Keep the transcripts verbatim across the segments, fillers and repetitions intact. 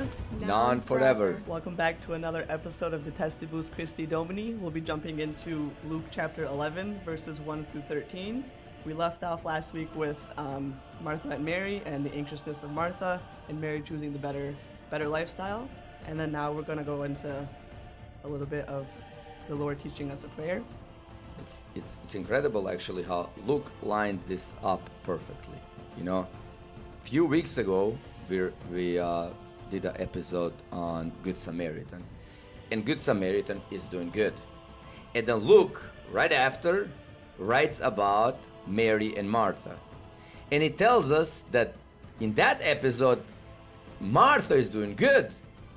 shameless, non forever. Welcome back to another episode of Detestibus Christi Domini. We'll be jumping into Luke chapter eleven, verses one through thirteen. We left off last week with um, Martha and Mary and the anxiousness of Martha and Mary choosing the better, better lifestyle. And then now we're going to go into a little bit of the Lord teaching us a prayer. It's, it's, it's incredible actually how Luke lines this up perfectly. You know, a few weeks ago we, we uh, did an episode on Good Samaritan. And Good Samaritan is doing good. And then Luke, right after, writes about Mary and Martha. And it tells us that in that episode, Martha is doing good.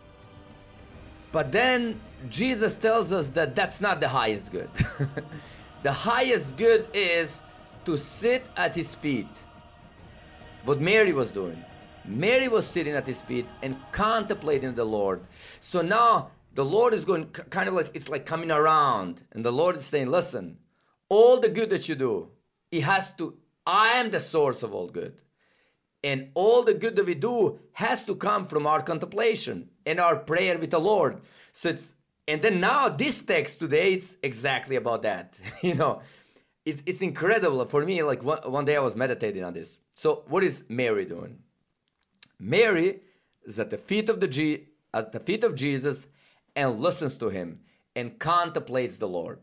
But then Jesus tells us that that's not the highest good. The highest good is to sit at his feet. What Mary was doing. Mary was sitting at his feet and contemplating the Lord. So now the Lord is going kind of like, it's like coming around. And the Lord is saying, listen, all the good that you do, it has to, I am the source of all good. And all the good that we do has to come from our contemplation and our prayer with the Lord. So it's, and then now this text today, it's exactly about that. You know, it, it's incredible for me. Like one, one day I was meditating on this. So what is Mary doing? Mary is at the feet of the G, at the feet of Jesus and listens to him and contemplates the Lord.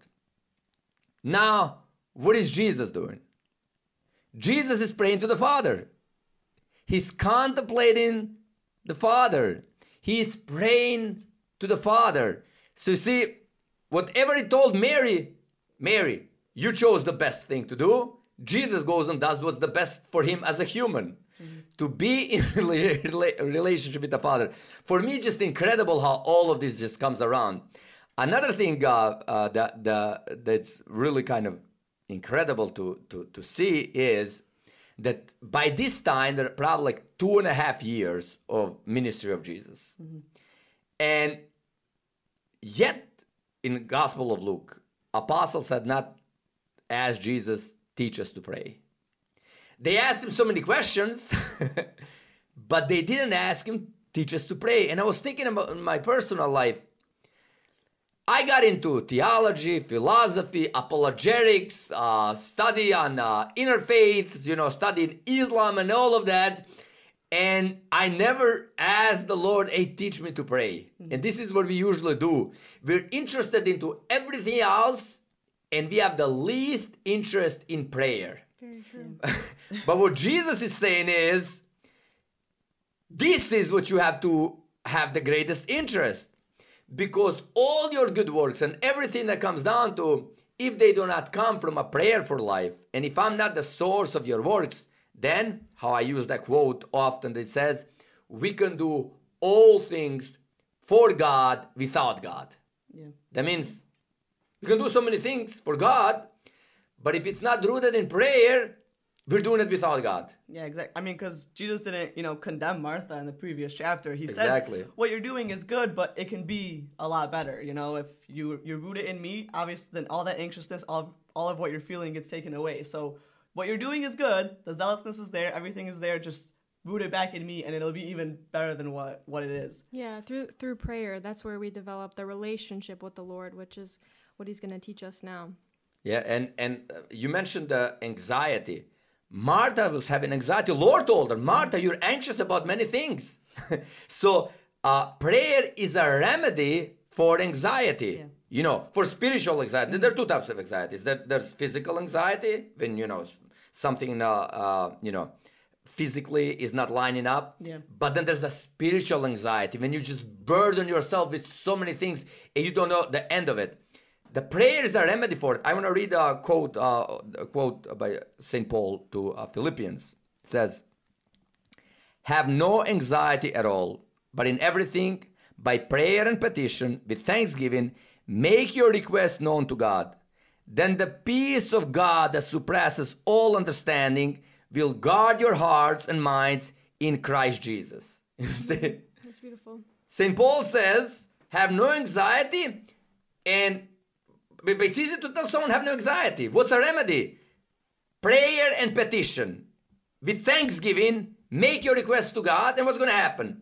Now, what is Jesus doing? Jesus is praying to the Father. He's contemplating the Father. He's praying to the Father. So you see, whatever he told Mary, Mary, you chose the best thing to do. Jesus goes and does what's the best for him as a human. Mm-hmm. To be in a relationship with the Father. For me, just incredible how all of this just comes around. Another thing uh, uh, that, that that's really kind of incredible to, to, to see is that by this time, there are probably like two and a half years of ministry of Jesus. Mm-hmm. And yet, in the Gospel of Luke, apostles had not asked Jesus, teach us to pray. They asked him so many questions, but they didn't ask him, teach us to pray. And I was thinking about my personal life. I got into theology, philosophy, apologetics, uh, study on uh, inner faiths, you know, studying Islam and all of that. And I never asked the Lord, hey, teach me to pray. Mm-hmm. And this is what we usually do. We're interested into everything else, and we have the least interest in prayer. Very true. But what Jesus is saying is, this is what you have to have the greatest interest. Because all your good works and everything that comes down to, if they do not come from a prayer for life, and if I'm not the source of your works, then, how I use that quote often, that says, we can do all things for God without God. Yeah. That means we can do so many things for God, but if it's not rooted in prayer, we're doing it without God. Yeah, exactly. I mean, because Jesus didn't, you know, condemn Martha in the previous chapter. He exactly. said, what you're doing is good, but it can be a lot better. You know, if you, you're rooted in me, obviously, then all that anxiousness, all of, all of what you're feeling gets taken away. So what you're doing is good. The zealousness is there. Everything is there. Just root it back in me, and it'll be even better than what, what it is. Yeah, through through prayer, that's where we develop the relationship with the Lord, which is what he's going to teach us now. Yeah, and, and you mentioned the anxiety. Martha was having anxiety. Lord told her, Martha, you're anxious about many things. So uh, prayer is a remedy for anxiety. Yeah. You know, for spiritual anxiety. Mm-hmm. There are two types of anxieties. There, there's physical anxiety, when, you know, something, uh, uh, you know, physically is not lining up. Yeah. But then there's a spiritual anxiety, when you just burden yourself with so many things and you don't know the end of it. The prayer is a remedy for it. I want to read a quote, uh, a quote by Saint Paul to uh, Philippians. It says, have no anxiety at all, but in everything, by prayer and petition, with thanksgiving, make your requests known to God. Then the peace of God that surpasses all understanding will guard your hearts and minds in Christ Jesus. You see? That's beautiful. Saint Paul says, have no anxiety, and but it's easy to tell someone have no anxiety. What's a remedy? Prayer and petition. With thanksgiving, make your request to God, and what's going to happen?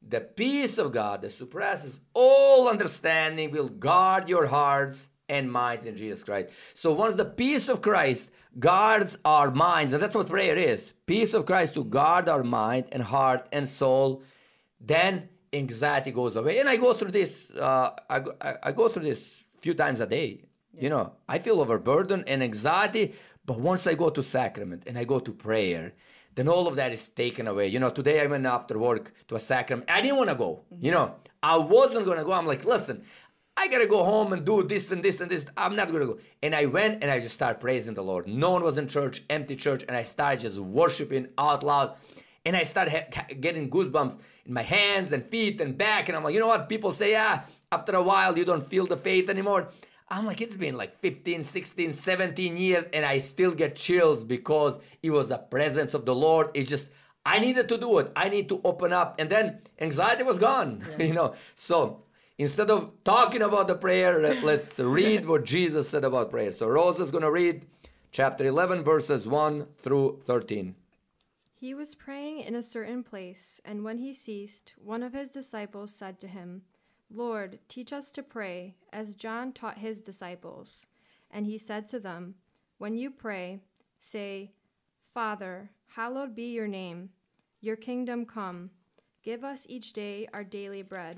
the peace of God that surpasses all understanding will guard your hearts and minds in Jesus Christ. So once the peace of Christ guards our minds, and that's what prayer is, peace of Christ to guard our mind and heart and soul, then anxiety goes away. And I go through this, uh, I, go, I, I go through this a few times a day. Yeah. You know, I feel overburdened and anxiety, but once I go to sacrament and I go to prayer, then all of that is taken away. You know, today I went after work to a sacrament. I didn't want to go. Mm-hmm. You know, I wasn't going to go. I'm like, listen, I got to go home and do this and this and this. I'm not going to go. And I went and I just started praising the Lord. No one was in church, empty church. And I started just worshiping out loud. And I started ha- getting goosebumps in my hands and feet and back. And I'm like, you know what? People say, ah, after a while, you don't feel the faith anymore. I'm like, it's been like fifteen, sixteen, seventeen years, and I still get chills because it was the presence of the Lord. It's just, I needed to do it. I need to open up. And then anxiety was gone, yeah. you know. So instead of talking about the prayer, let's read what Jesus said about prayer. So Rosa is going to read chapter eleven, verses one through thirteen. He was praying in a certain place, and when he ceased, one of his disciples said to him, Lord, teach us to pray, as John taught his disciples. And he said to them, when you pray, say, Father, hallowed be your name. Your kingdom come. Give us each day our daily bread.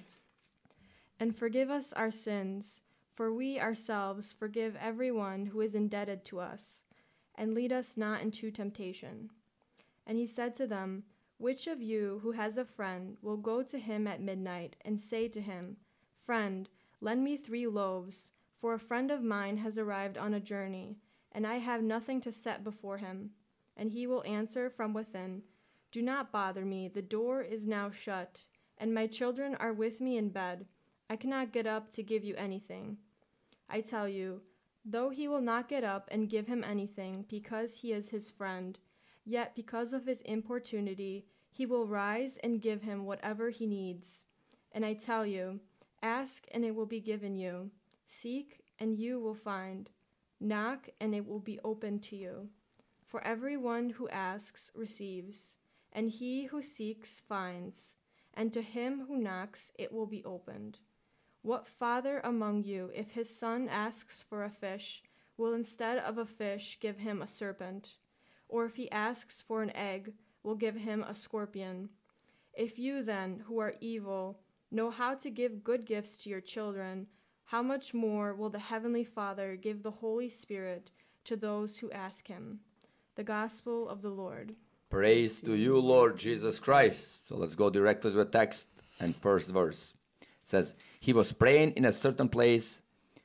And forgive us our sins, for we ourselves forgive everyone who is indebted to us. And lead us not into temptation. And he said to them, which of you who has a friend will go to him at midnight and say to him, Friend, lend me three loaves, for a friend of mine has arrived on a journey, and I have nothing to set before him. And he will answer from within, Do not bother me, the door is now shut, and my children are with me in bed. I cannot get up to give you anything. I tell you, though he will not get up and give him anything, because he is his friend, yet because of his importunity, he will rise and give him whatever he needs. And I tell you, ask and it will be given you. Seek and you will find. Knock and it will be opened to you. For everyone who asks receives, and he who seeks finds, and to him who knocks it will be opened. What father among you, if his son asks for a fish, will instead of a fish give him a serpent? Or if he asks for an egg, will give him a scorpion? If you then, who are evil, know how to give good gifts to your children, how much more will the Heavenly Father give the Holy Spirit to those who ask him? The Gospel of the Lord. Praise to you, Lord Jesus Christ. So let's go directly to the text and first verse. It says, he was praying in a certain place,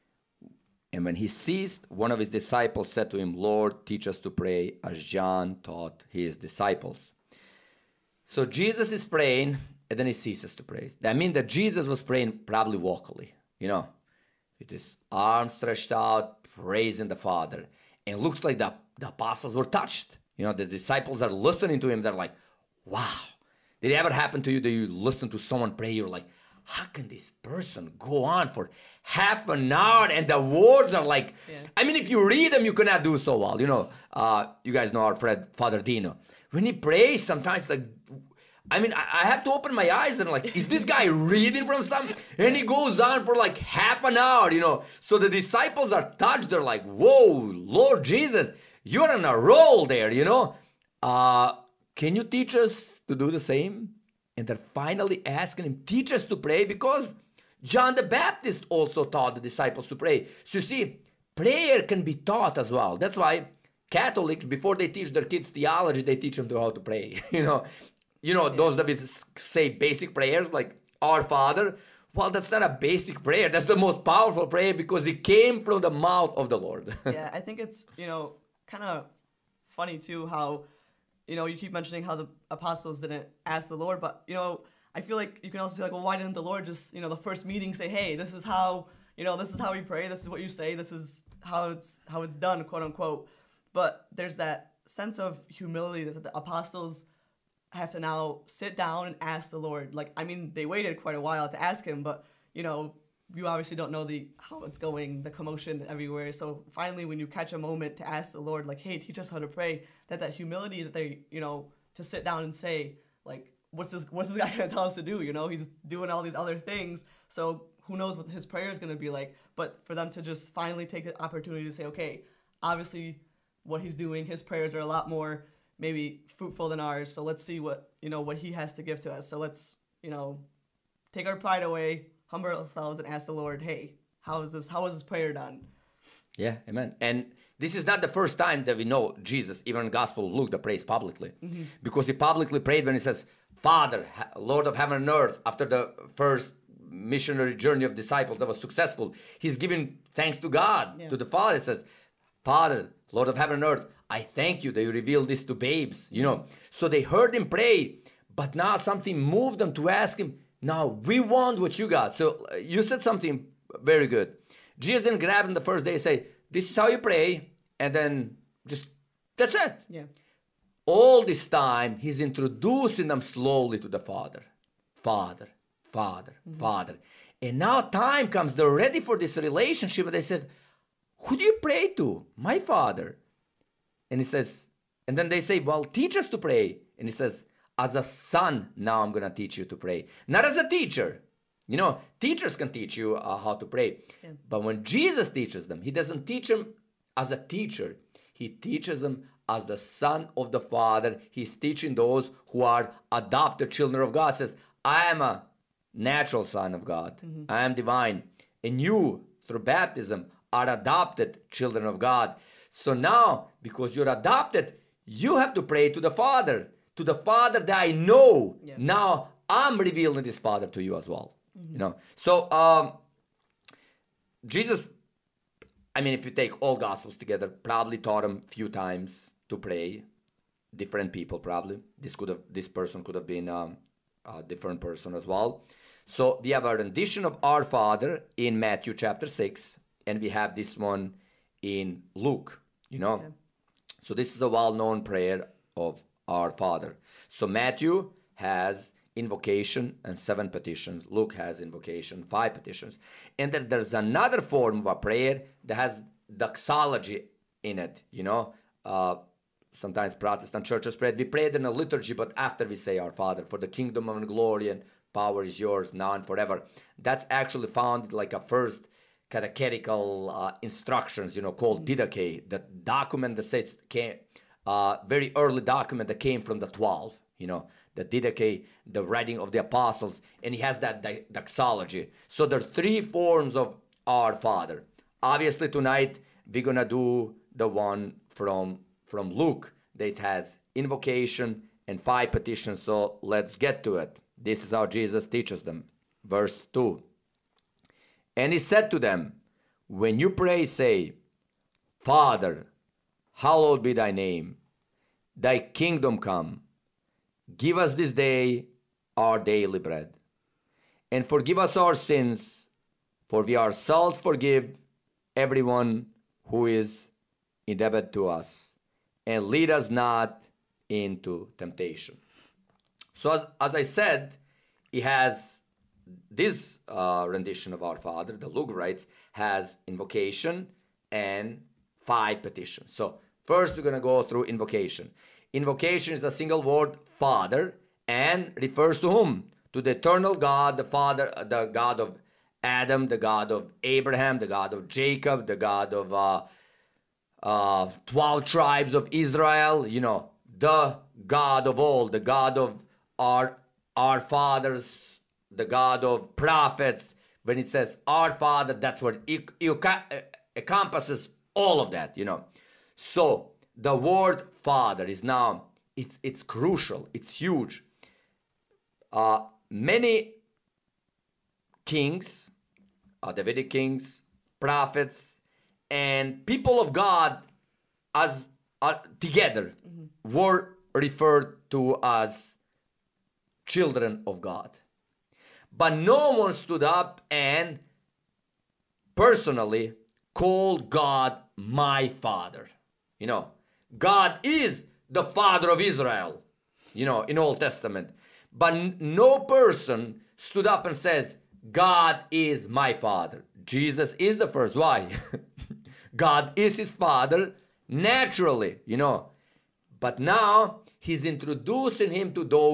and when he ceased, one of his disciples said to him, Lord, teach us to pray as John taught his disciples. So Jesus is praying, and then he ceases to pray. That means that Jesus was praying probably vocally, you know, with his arms stretched out, praising the Father. And it looks like the, the apostles were touched. You know, the disciples are listening to him. They're like, wow. Did it ever happen to you that you listen to someone pray? You're like, how can this person go on for half an hour and the words are like, yeah. I mean, if you read them, you cannot do so well. You know, uh, you guys know our friend, Father Dino. When he prays, sometimes like, I mean, I, I have to open my eyes and like, is this guy reading from something? And he goes on for like half an hour, you know. So the disciples are touched. They're like, whoa, Lord Jesus, you're on a roll there, you know. Uh, can you teach us to do the same? And they're finally asking him, teach us to pray, because John the Baptist also taught the disciples to pray. So you see, prayer can be taught as well. That's why Catholics, before they teach their kids theology, they teach them to how to pray. you know, you know, yeah. those that we say basic prayers like Our Father. Well, that's not a basic prayer. That's the most powerful prayer because it came from the mouth of the Lord. Yeah, I think it's, you know, kind of funny too how, you know, you keep mentioning how the apostles didn't ask the Lord, but, you know, I feel like you can also say, like, well, why didn't the Lord just, you know, the first meeting say, hey, this is how, you know, this is how we pray, this is what you say, this is how it's how it's done, quote unquote. But there's that sense of humility that the apostles have to now sit down and ask the Lord. Like, I mean, they waited quite a while to ask him, but, you know, you obviously don't know the how it's going, the commotion everywhere. So finally, when you catch a moment to ask the Lord, like, hey, teach us how to pray, that that humility that they, you know, to sit down and say, like, what's this what's this guy gonna tell us to do? You know, he's doing all these other things, so who knows what his prayer is gonna be like? But for them to just finally take the opportunity to say, okay, obviously what he's doing, his prayers are a lot more maybe fruitful than ours. So let's see what you know what he has to give to us. So let's you know take our pride away, humble ourselves, and ask the Lord, hey, how is this? How is this prayer done? Yeah, amen. And this is not the first time that we know Jesus, even in Gospel of Luke, that prays publicly. Mm-hmm. Because he publicly prayed when he says, Father, Lord of heaven and earth, after the first missionary journey of disciples that was successful, he's giving thanks to God, yeah. to the Father. He says, Father, Lord of heaven and earth, I thank you that you revealed this to babes, you know. So they heard him pray, but now something moved them to ask him, now we want what you got. So uh, you said something very good. Jesus didn't grab him the first day and say, this is how you pray, and then just, that's it. Yeah. All this time, he's introducing them slowly to the Father. Father, Father, mm-hmm. Father. And now time comes, they're ready for this relationship, and they said, who do you pray to? My Father. And he says, and then they say, well, teach us to pray. And he says, as a son, now I'm going to teach you to pray. Not as a teacher. You know, teachers can teach you uh, how to pray. Yeah. But when Jesus teaches them, he doesn't teach them as a teacher. He teaches them as the son of the Father. He's teaching those who are adopted children of God. Says, I am a natural son of God. Mm-hmm. I am divine. And you, through baptism, are adopted children of God. So now, because you're adopted, you have to pray to the Father. To the Father that I know. Yeah. Now, I'm revealing this Father to you as well. Mm-hmm. You know, so um, Jesus, I mean, if you take all Gospels together, probably taught him a few times to pray. Different people, probably. This could have, this person could have been um, a different person as well. So we have a rendition of Our Father in Matthew chapter six, and we have this one in Luke. You know, okay. So this is a well-known prayer of Our Father. So Matthew has invocation and seven petitions. Luke has invocation, five petitions. And then there's another form of a prayer that has doxology in it, you know. Uh, sometimes Protestant churches pray. We pray it in a liturgy, but after we say Our Father, for the kingdom and glory and power is yours now and forever. That's actually found like a first catechetical uh, instructions, you know, called Didache, the document that says, came, uh, very early document that came from the twelve, you know, the Didache, the writing of the apostles, and he has that doxology. So there are three forms of Our Father. Obviously tonight we're gonna do the one from from Luke that has invocation and five petitions. So let's get to it. This is how Jesus teaches them. Verse two. And he said to them, when you pray, say, Father, hallowed be thy name, thy kingdom come. Give us this day our daily bread. And forgive us our sins, for we ourselves forgive everyone who is indebted to us. And lead us not into temptation. So as, as I said, he has this uh, rendition of Our Father, the Luke writes, has invocation and five petitions. So first we're going to go through invocation. Invocation is a single word, Father, and refers to whom? To the eternal God, the Father, the God of Adam, the God of Abraham, the God of Jacob, the God of uh, uh, twelve tribes of Israel, you know, the God of all, the God of our, our fathers, the God of prophets. When it says Our Father, that's what it, it encompasses all of that, you know. So the word Father is now, it's, it's crucial, it's huge. Uh, many kings, uh, Davidic kings, prophets, and people of God as uh, together mm-hmm. were referred to as children of God. But no one stood up and personally called God my Father. You know, God is the Father of Israel, you know, in Old Testament. But n- no person stood up and says, God is my Father. Jesus is the first. Why? God is his Father naturally, you know. But now he's introducing him to those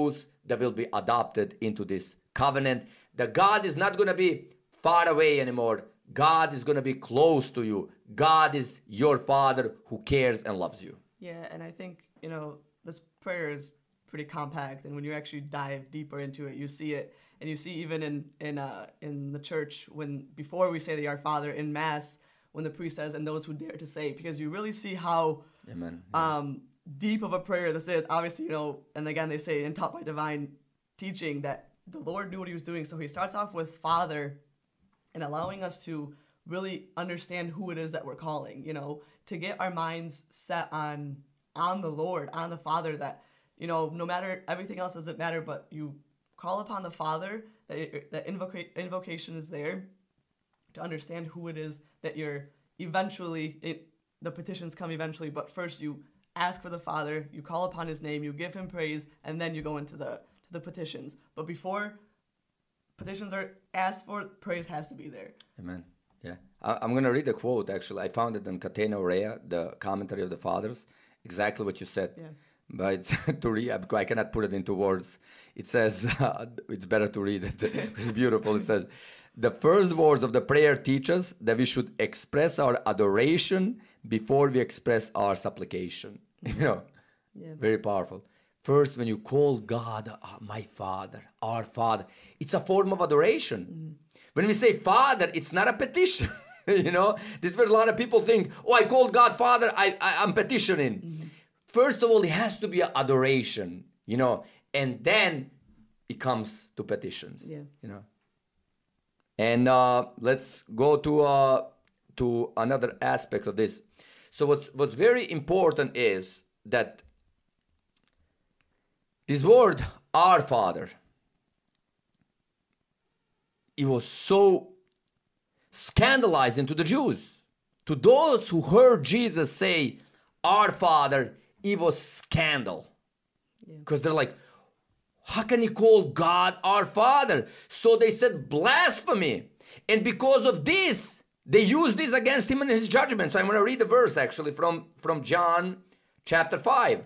that will be adopted into this covenant. That God is not going to be far away anymore. God is going to be close to you. God is your Father who cares and loves you. Yeah, and I think, you know, this prayer is pretty compact, and when you actually dive deeper into it, you see it, and you see even in in uh in the church, when before we say the Our Father in Mass, when the priest says, "And those who dare to say," because you really see how Amen. Yeah. um deep of a prayer this is. Obviously, you know, and again they say, and taught by divine teaching, that the Lord knew what he was doing. So he starts off with Father, and allowing us to really understand who it is that we're calling, you know, to get our minds set on on the Lord, on the Father, that, you know, no matter, everything else doesn't matter, but you call upon the Father, that, it, that invoca- invocation is there to understand who it is that you're eventually, it, the petitions come eventually, but first you ask for the Father, you call upon his name, you give him praise, and then you go into the, to the petitions. But before petitions are asked for, praise has to be there. Amen. Yeah. I, I'm going to read the quote, actually. I found it in Catena Aurea, the commentary of the Fathers. Exactly what you said. Yeah. But to read, I cannot put it into words. It says, uh, it's better to read it. It's beautiful. It says, the first words of the prayer teach us that we should express our adoration before we express our supplication. You know, Yeah. very powerful. First, when you call God, uh, my Father, our Father, it's a form of adoration. Mm-hmm. When we say Father, it's not a petition. You know, this is where a lot of people think, oh, I called God Father, I, I, I'm petitioning. Mm-hmm. First of all, it has to be an adoration, you know, and then it comes to petitions, Yeah. you know. And uh, let's go to uh, to another aspect of this. So what's what's very important is that this word, our Father, it was so scandalizing to the Jews. To those who heard Jesus say, our Father, it was scandal. Because yeah. they're like, how can he call God our Father? So they said blasphemy. And because of this, they used this against him in his judgment. So I'm going to read the verse actually from, from John chapter five.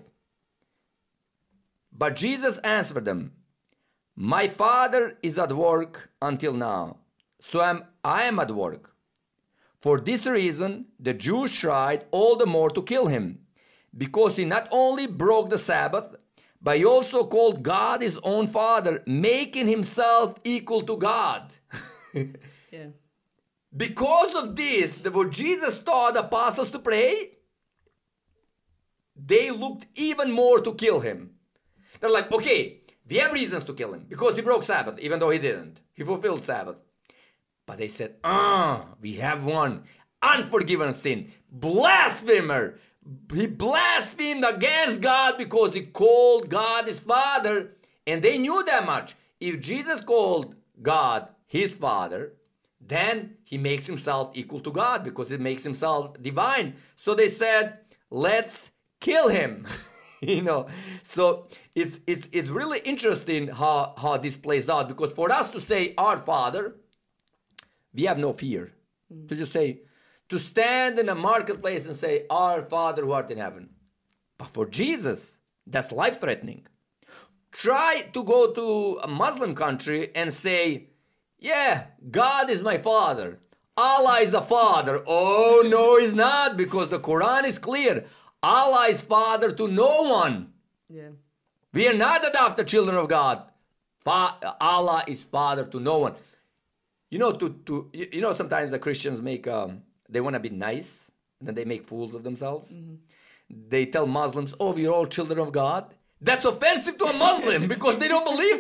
But Jesus answered them, my Father is at work until now, so I'm, I am at work. For this reason, the Jews tried all the more to kill him, because he not only broke the Sabbath, but he also called God his own Father, making himself equal to God. Yeah. Because of this, the, what Jesus taught the apostles to pray, they looked even more to kill him. They're like, okay, we have reasons to kill him because he broke Sabbath, even though he didn't. He fulfilled Sabbath. But they said, ah, we have one unforgiven sin, blasphemer. He blasphemed against God because he called God his Father. And they knew that much. If Jesus called God his Father, then he makes himself equal to God because it makes himself divine. So they said, let's kill him. You know, so it's it's it's really interesting how, how this plays out, because for us to say our Father, we have no fear. Mm. To just say, to stand in a marketplace and say, our Father who art in heaven. But for Jesus, that's life-threatening. Try to go to a Muslim country and say, yeah, God is my Father. Allah is a Father. Oh, no, he's not, because the Quran is clear. Allah is Father to no one. Yeah. We are not adopted children of God. Fa- Allah is Father to no one. You know, to to you, you know, sometimes the Christians make um, they want to be nice, and then they make fools of themselves. Mm-hmm. They tell Muslims, "Oh, we're all children of God." That's offensive to a Muslim because they don't believe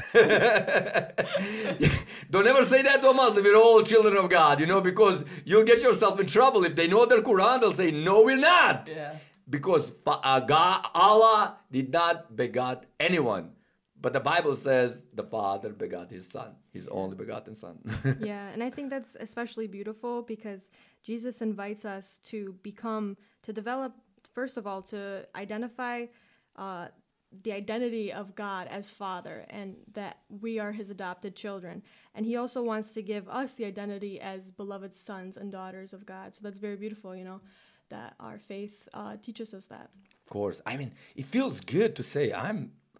that. Don't ever say that to a Muslim. We're all children of God, you know, because you'll get yourself in trouble. If they know their Quran, they'll say, no, we're not. Yeah. Because uh, God, Allah did not begot anyone. But the Bible says the Father begot his Son, his only begotten Son. Yeah, and I think that's especially beautiful because Jesus invites us to become, to develop, first of all, to identify uh, the identity of God as Father and that we are his adopted children. And he also wants to give us the identity as beloved sons and daughters of God. So that's very beautiful, you know, that our faith uh, teaches us that. Of course. I mean, it feels good to say I'm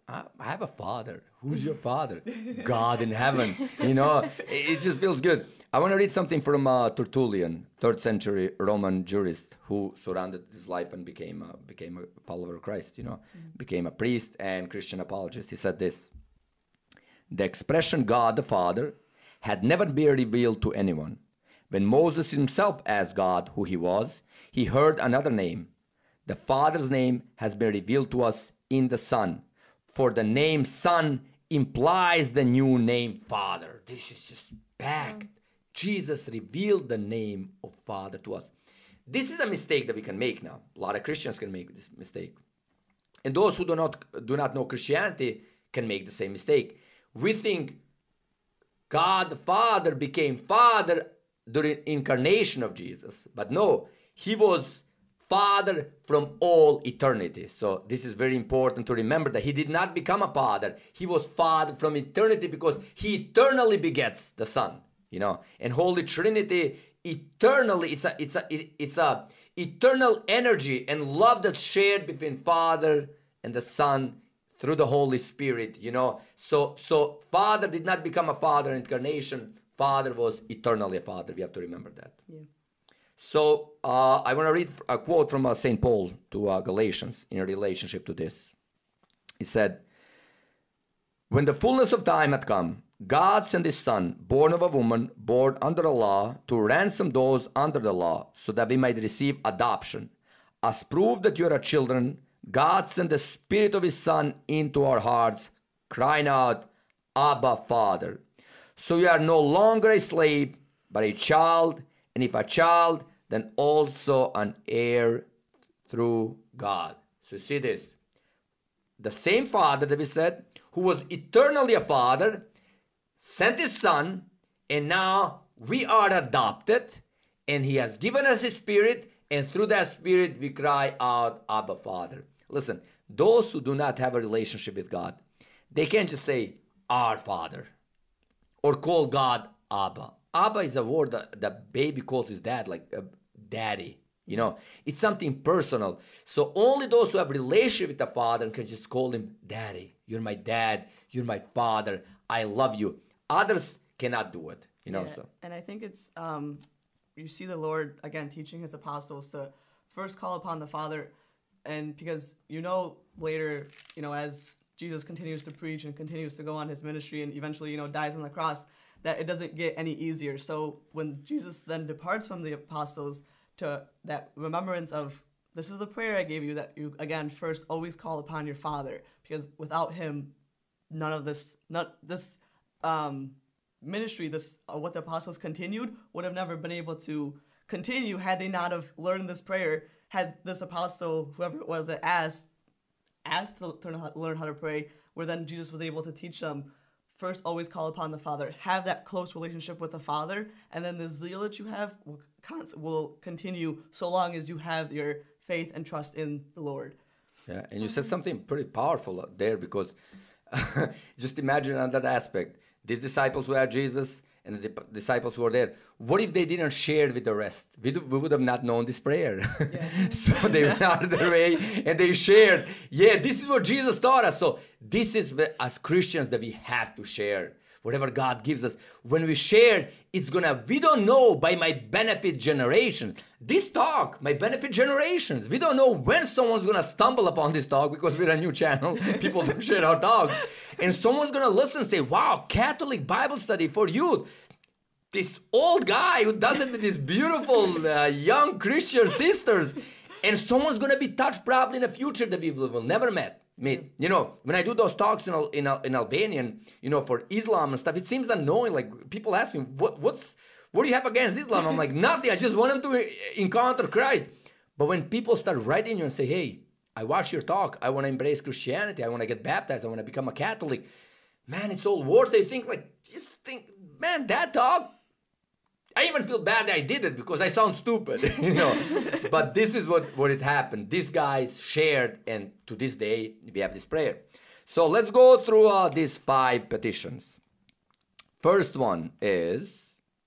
I, I have a father. Who's your father? God in heaven. You know, it, it just feels good. I want to read something from uh, Tertullian, third century Roman jurist who surrounded his life and became a, became a follower of Christ, you know, mm. became a priest and Christian apologist. He said this: the expression God the Father had never been revealed to anyone. When Moses himself asked God who he was, he heard another name. The Father's name has been revealed to us in the Son, for the name Son implies the new name Father. This is just packed. Jesus revealed the name of Father to us. This is a mistake that we can make now. A lot of Christians can make this mistake. And those who do not, do not know Christianity can make the same mistake. We think God the Father became Father during incarnation of Jesus. But no, he was Father from all eternity. So this is very important to remember, that he did not become a father. He was Father from eternity because he eternally begets the Son. You know, and Holy Trinity eternally, it's a, it's a, it's a eternal energy and love that's shared between Father and the Son through the Holy Spirit. You know, so so Father did not become a father in incarnation. Father was eternally a father. We have to remember that. Yeah. So uh, I want to read a quote from uh, Saint Paul to uh, Galatians in relationship to this. He said, "When the fullness of time had come, God sent his Son, born of a woman, born under the law, to ransom those under the law, so that we might receive adoption. As proof that you are children, God sent the Spirit of his Son into our hearts, crying out, Abba, Father. So you are no longer a slave, but a child, and if a child, then also an heir through God." So see this. The same Father that we said, who was eternally a Father, sent his Son, and now we are adopted, and he has given us his Spirit, and through that Spirit we cry out, Abba, Father. Listen, those who do not have a relationship with God, they can't just say, our Father, or call God Abba. Abba is a word that the baby calls his dad, like uh, daddy. You know, it's something personal. So only those who have a relationship with the Father can just call him daddy. You're my dad. You're my Father. I love you. Others cannot do it, you know. Yeah, so. And I think it's, um, you see the Lord, again, teaching his apostles to first call upon the Father. And because, you know, later, you know, as Jesus continues to preach and continues to go on his ministry and eventually, you know, dies on the cross, that it doesn't get any easier. So when Jesus then departs from the apostles, to that remembrance of, this is the prayer I gave you, that you, again, first always call upon your Father. Because without him, none of this, not this um, ministry, this uh, what the apostles continued, would have never been able to continue had they not have learned this prayer. Had this apostle, whoever it was that asked, asked to learn how to pray, where then Jesus was able to teach them, first always call upon the Father, have that close relationship with the Father, and then the zeal that you have will, will continue so long as you have your faith and trust in the Lord. Yeah, and you said something pretty powerful there, because just imagine another aspect. These disciples who had Jesus and the disciples who were there, what if they didn't share it with the rest? We, do, we would have not known this prayer. Yeah. So they went out of their way and they shared. Yeah, this is what Jesus taught us. So this is the, as Christians, that we have to share whatever God gives us. When we share, it's gonna, we don't know by my benefit generations. This talk, my benefit generations. We don't know when someone's gonna stumble upon this talk, because we're a new channel. People don't share our talks. And someone's gonna listen and say, wow, Catholic Bible study for youth. This old guy who does it with these beautiful uh, young Christian sisters. And someone's gonna be touched probably in the future that we will, will never met. Meet. You know, when I do those talks in, in, in Albanian, you know, for Islam and stuff, it seems annoying. Like, people ask me, what, what's, what do you have against Islam? I'm like, nothing. I just want them to encounter Christ. But when people start writing you and say, hey, I watch your talk, I want to embrace Christianity, I want to get baptized, I want to become a Catholic, man, it's all worth it. You think, like, just think, man, that talk, I even feel bad that I did it because I sound stupid, you know. But this is what, what it happened. These guys shared, and to this day, we have this prayer. So let's go through uh, these five petitions. First one is,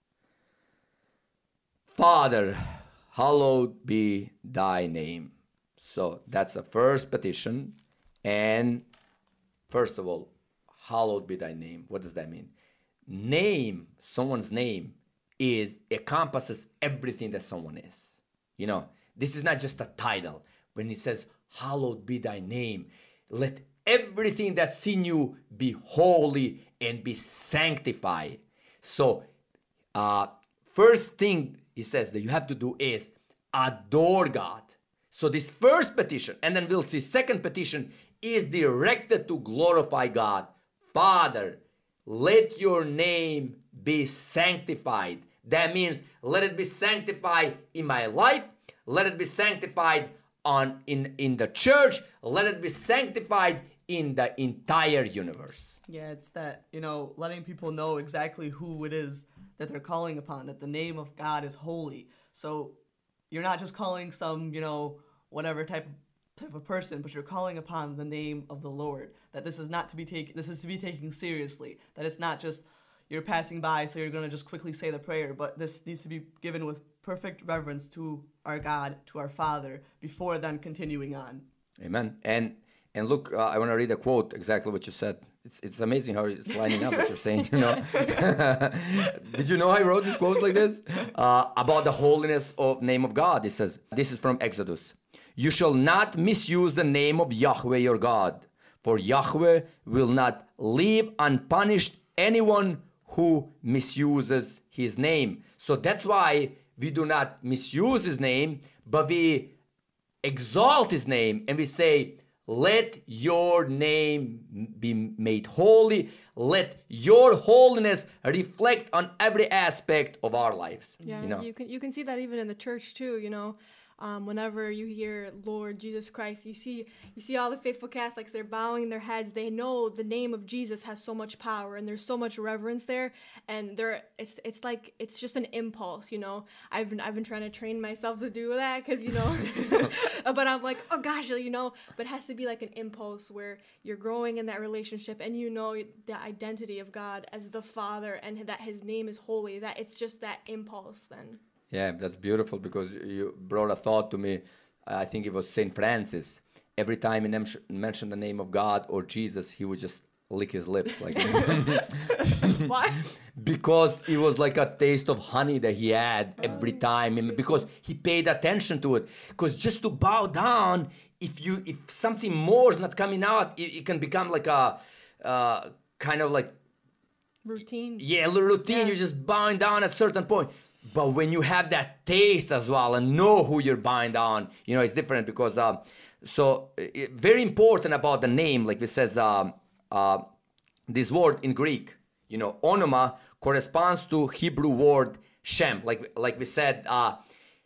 Father, hallowed be thy name. So that's the first petition. And first of all, hallowed be thy name. What does that mean? Name, someone's name, is encompasses everything that someone is. You know, this is not just a title. When he says, hallowed be thy name, let everything that's in you be holy and be sanctified. So, uh, first thing he says that you have to do is adore God. So this first petition, and then we'll see second petition, is directed to glorify God. Father, let your name be sanctified. That means let it be sanctified in my life. Let it be sanctified on in, in the church. Let it be sanctified in the entire universe. Yeah, it's that, you know, letting people know exactly who it is that they're calling upon, that the name of God is holy. So you're not just calling some, you know, whatever type of type of person, but you're calling upon the name of the Lord. That this is not to be taken, this is to be taken seriously. That it's not just you're passing by, so you're going to just quickly say the prayer, but this needs to be given with perfect reverence to our God, to our Father, before then continuing on. Amen. And and look, uh, I want to read a quote, exactly what you said. It's it's amazing how it's lining up what you're saying, you know. Did you know I wrote these quotes like this? Uh, about the holiness of name of God. It says, this is from Exodus. You shall not misuse the name of Yahweh your God, for Yahweh will not leave unpunished anyone who misuses his name. So that's why we do not misuse his name, but we exalt his name and we say, let your name be made holy. Let your holiness reflect on every aspect of our lives. Yeah, you know? you can you can see that even in the church too, you know. Um, whenever you hear Lord Jesus Christ, you see you see all the faithful Catholics, they're bowing their heads. They know the name of Jesus has so much power and there's so much reverence there, and they're it's it's like it's just an impulse, you know. I've been I've been trying to train myself to do that because you know, but I'm like, oh gosh, you know. But it has to be like an impulse where you're growing in that relationship and you know the identity of God as the Father and that His name is holy. That it's just that impulse then. Yeah, that's beautiful because you brought a thought to me. I think it was Saint Francis. Every time he mentioned the name of God or Jesus, he would just lick his lips. Like, why? Because it was like a taste of honey that he had every time. And because he paid attention to it. Because just to bow down, if you if something more is not coming out, it, it can become like a uh, kind of like routine. Yeah, a little routine. Yeah. You're just bowing down at a certain point. But when you have that taste as well and know who you're buying down, you know, it's different because, uh, so it, very important about the name, like it says, uh, uh, this word in Greek, you know, onoma corresponds to Hebrew word Shem. Like, like we said, uh,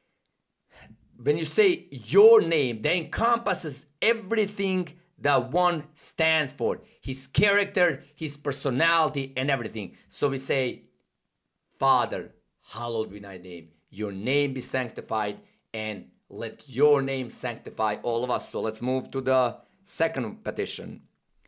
when you say your name, that encompasses everything that one stands for, his character, his personality, and everything. So we say, Father, hallowed be thy name. Your name be sanctified, and let your name sanctify all of us. So let's move to the second petition.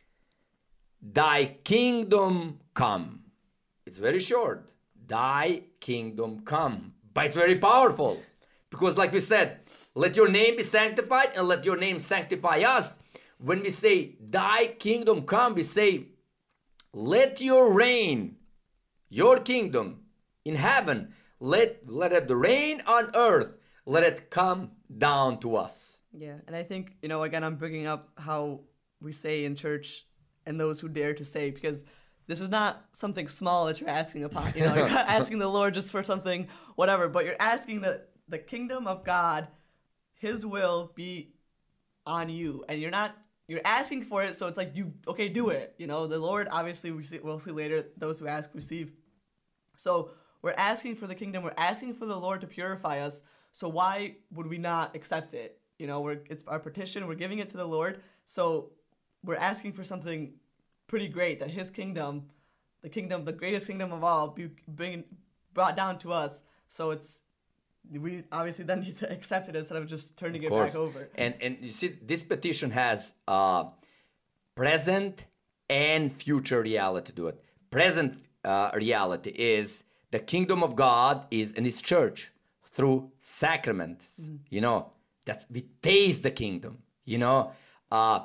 Thy kingdom come. It's very short. Thy kingdom come. But it's very powerful. Because like we said, let your name be sanctified and let your name sanctify us. When we say, thy kingdom come, we say, let your reign, your kingdom, in heaven, let let it rain on earth, let it come down to us. Yeah, and I think, you know, again, I'm bringing up how we say in church, and those who dare to say, because this is not something small that you're asking upon. You know, you're not asking the Lord just for something, whatever, but you're asking that the kingdom of God, His will be on you, and you're not, you're asking for it, so it's like, you, okay, do it. You know, the Lord, obviously, we see, we'll see later, those who ask, receive. So we're asking for the kingdom. We're asking for the Lord to purify us. So why would we not accept it? You know, we're, it's our petition. We're giving it to the Lord. So we're asking for something pretty great, that His kingdom, the kingdom, the greatest kingdom of all, be being brought down to us. So it's, we obviously then need to accept it instead of just turning it back over. And and you see, this petition has uh, present and future reality to it. Present uh, reality is the kingdom of God is in His church through sacraments. Mm-hmm. You know, that's we taste the kingdom. You know, uh,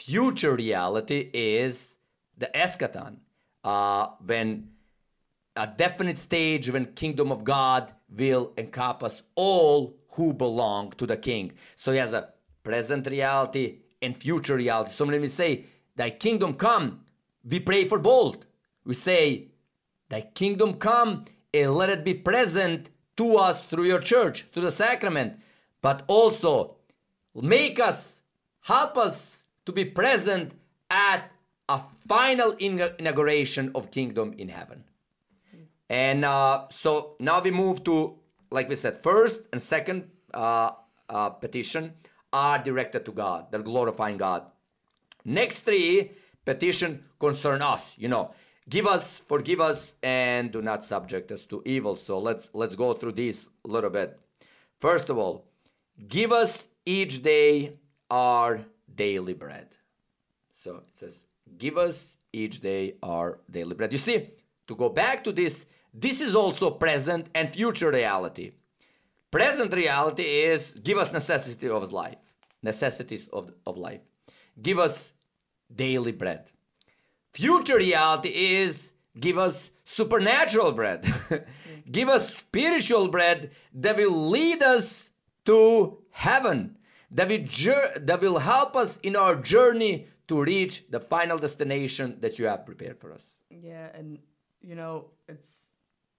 future reality is the eschaton, uh, when a definite stage when kingdom of God will encompass all who belong to the king. So he has a present reality and future reality. So when we say, thy kingdom come, we pray for both. We say, thy kingdom come and let it be present to us through your church, through the sacrament. But also, make us, help us to be present at a final inauguration of kingdom in heaven. And uh, so now we move to, like we said, first and second uh, uh, petition are directed to God. They're glorifying God. Next three petition concern us. You know, give us, forgive us, and do not subject us to evil. So let's let's go through these a little bit. First of all, give us each day our daily bread. So it says, give us each day our daily bread. You see, to go back to this, this is also present and future reality. Present reality is give us necessity of life, necessities of, of life. Give us daily bread. Future reality is give us supernatural bread. Give us spiritual bread that will lead us to heaven, that will, that will help us in our journey to reach the final destination that you have prepared for us. Yeah, and you know, it's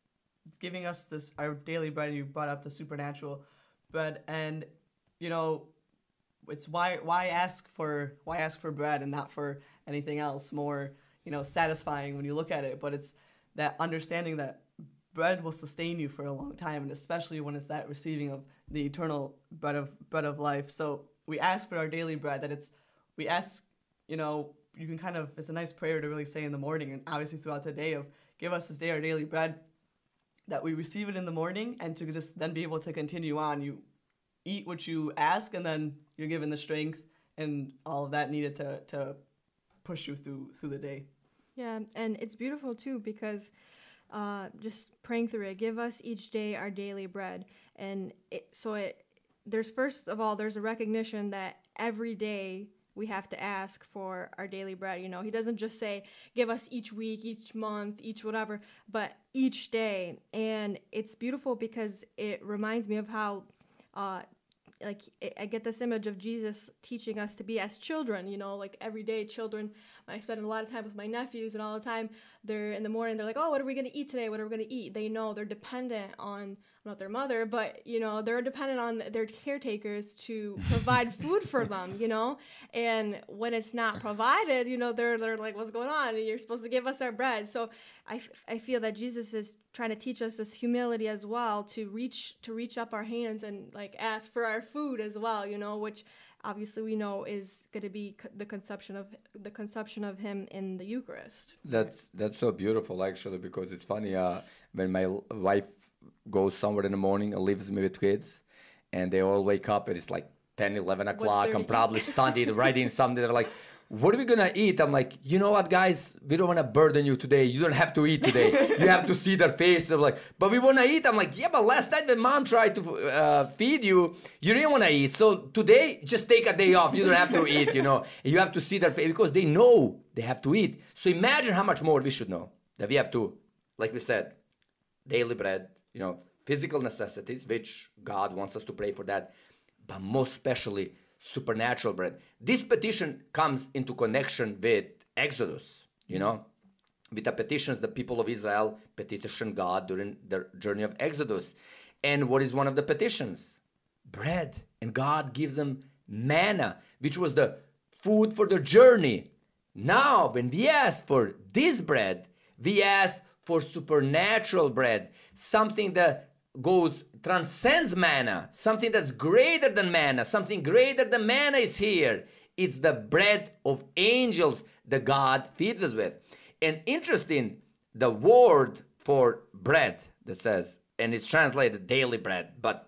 giving us this our daily bread. You brought up the supernatural bread, and you know, it's why why ask for why ask for bread and not for anything else more, you know, satisfying when you look at it. But it's that understanding that bread will sustain you for a long time, and especially when it's that receiving of the eternal bread of bread of life. So we ask for our daily bread. That it's we ask, you know, you can kind of, it's a nice prayer to really say in the morning and obviously throughout the day of give us this day our daily bread, that we receive it in the morning and to just then be able to continue on. You eat what you ask, and then you're given the strength and all of that needed to, to push you through through the day. Yeah, and it's beautiful too because uh, just praying through it, give us each day our daily bread. And it, so it there's first of all, there's a recognition that every day we have to ask for our daily bread. You know, he doesn't just say, give us each week, each month, each whatever, but each day. And it's beautiful because it reminds me of how, uh, like, I get this image of Jesus teaching us to be as children, you know, like every day children, I spend a lot of time with my nephews, and all the time they're in the morning, they're like, oh, what are we going to eat today? What are we going to eat? They know they're dependent on, not their mother, but, you know, they're dependent on their caretakers to provide food for them, you know, and when it's not provided, you know, they're, they're like, what's going on? And you're supposed to give us our bread. So I, I feel that Jesus is trying to teach us this humility as well, to reach, to reach up our hands and like ask for our food as well, you know, which obviously we know is going to be the conception of the conception of him in the Eucharist. That's that's so beautiful, actually, because it's funny. Uh, when my wife goes somewhere in the morning and leaves me with kids, and they all wake up and it's like ten, eleven o'clock. I'm probably studied, writing something. They're like, what are we gonna eat? I'm like, you know what, guys? We don't want to burden you today. You don't have to eat today. You have to see their faces. They're like, but we want to eat. I'm like, yeah, but last night when mom tried to uh, feed you, you didn't want to eat. So today, just take a day off. You don't have to eat, you know. You have to see their face because they know they have to eat. So imagine how much more we should know that we have to, like we said, daily bread, you know, physical necessities, which God wants us to pray for that, but most especially supernatural bread. This petition comes into connection with Exodus, you know, with the petitions the people of Israel petitioned God during their journey of Exodus. And what is one of the petitions? Bread. And God gives them manna, which was the food for the journey. Now, when we ask for this bread, we ask for supernatural bread, something that goes, transcends manna, something that's greater than manna, something greater than manna is here. It's the bread of angels that God feeds us with. And interesting, the word for bread that says, and it's translated daily bread, but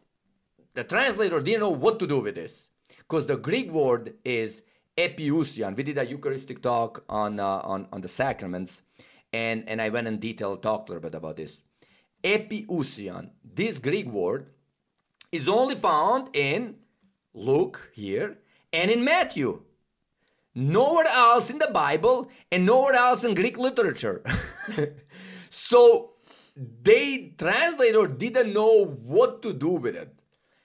the translator didn't know what to do with this, because the Greek word is epiousion. We did a Eucharistic talk on, uh, on, on the sacraments, and, and I went in detail, talked a little bit about this. Epiousion, this Greek word, is only found in Luke here and in Matthew. nowhere else in the Bible and nowhere else in Greek literature. So they translator didn't know what to do with it.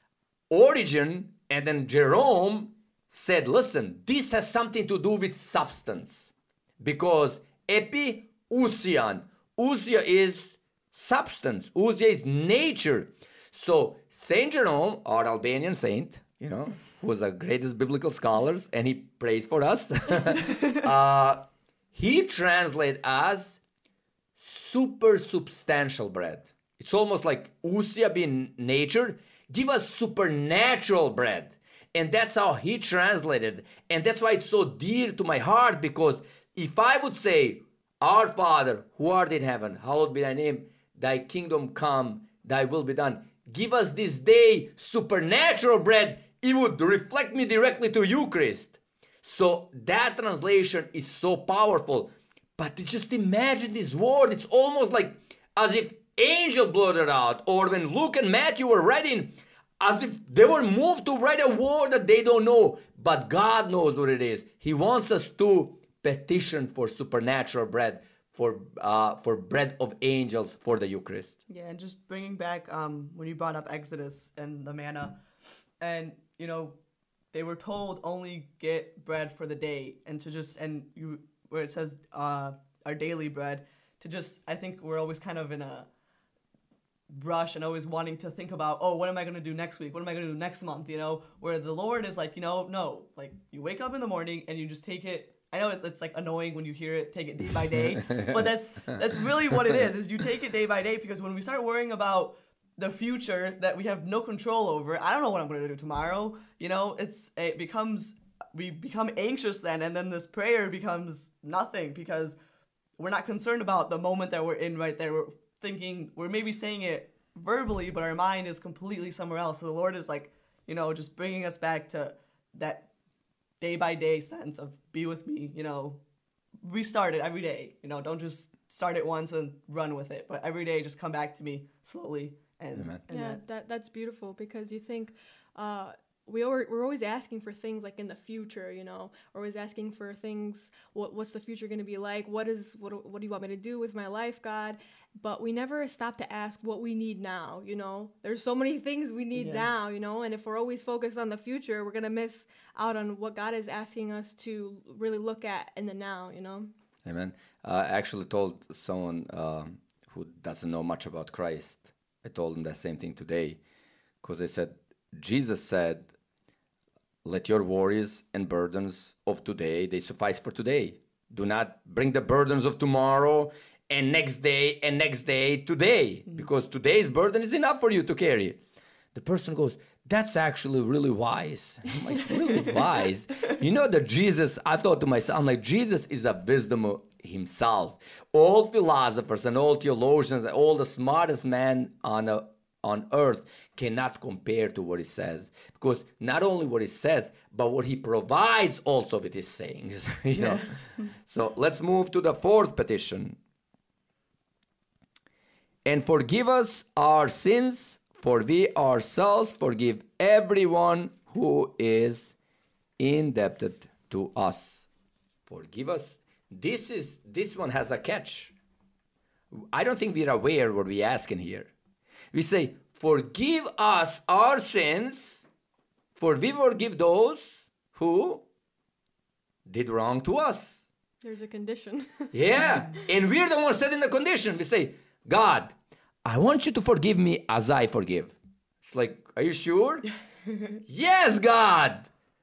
Origen and then Jerome said, listen, this has something to do with substance. Because epi, ousian. Ousia is substance. Ousia is nature. So Saint Jerome, our Albanian saint, you know, who was the greatest biblical scholars, and he prays for us, uh, he translated as super substantial bread. It's almost like ousia being nature. Give us supernatural bread. And that's how he translated. And that's why it's so dear to my heart, because if I would say, Our Father, who art in heaven, hallowed be thy name, thy kingdom come, thy will be done. Give us this day supernatural bread. It would reflect me directly to you, Christ. So that translation is so powerful. But just imagine this word. It's almost like as if angel blurted out, or when Luke and Matthew were writing, as if they were moved to write a word that they don't know. But God knows what it is. He wants us to petition for supernatural bread, for uh, for bread of angels for the Eucharist. Yeah, and just bringing back um, when you brought up Exodus and the manna, and you know, they were told only get bread for the day, and to just and you where it says uh, our daily bread, to just I think we're always kind of in a rush and always wanting to think about, oh, what am I going to do next week? What am I going to do next month? You know, where the Lord is like, you know, no, like you wake up in the morning and you just take it. I know it's like annoying when you hear it, take it day by day, but that's that's really what it is, is you take it day by day, because when we start worrying about the future that we have no control over, I don't know what I'm going to do tomorrow, you know, it's it becomes, we become anxious then, and then this prayer becomes nothing, because we're not concerned about the moment that we're in right there. We're thinking, we're maybe saying it verbally, but our mind is completely somewhere else. So the Lord is like, you know, just bringing us back to that day by day sense of be with me, you know, restart it every day, you know, don't just start it once and run with it, but every day just come back to me slowly. And, and yeah, that. that that's beautiful, because you think uh, we are, we're always asking for things like in the future, you know, we're always asking for things, what what's the future going to be like? What is what what do you want me to do with my life, God? But we never stop to ask what we need now, you know. There's so many things we need yeah. now, you know, and if we're always focused on the future, we're going to miss out on what God is asking us to really look at in the now, you know. Amen. Uh, I actually told someone uh, who doesn't know much about Christ, I told him the same thing today, because I said, Jesus said, let your worries and burdens of today, they suffice for today. Do not bring the burdens of tomorrow and next day and next day today, mm-hmm. because today's burden is enough for you to carry. The person goes, that's actually really wise. I'm like, really wise? You know that Jesus, I thought to myself, I'm like, Jesus is a wisdom himself. All philosophers and all theologians and all the smartest men on a, on earth cannot compare to what he says, because not only what he says, but what he provides also with his sayings. you know. So let's move to the fourth petition. And forgive us our sins, for we ourselves forgive everyone who is indebted to us. Forgive us. This is this one has a catch. I don't think we're aware what we're asking here. We say, forgive us our sins, for we forgive those who did wrong to us. There's a condition. Yeah, and we're the ones setting the condition. We say, God, I want you to forgive me as I forgive. It's like, are you sure? Yes, God.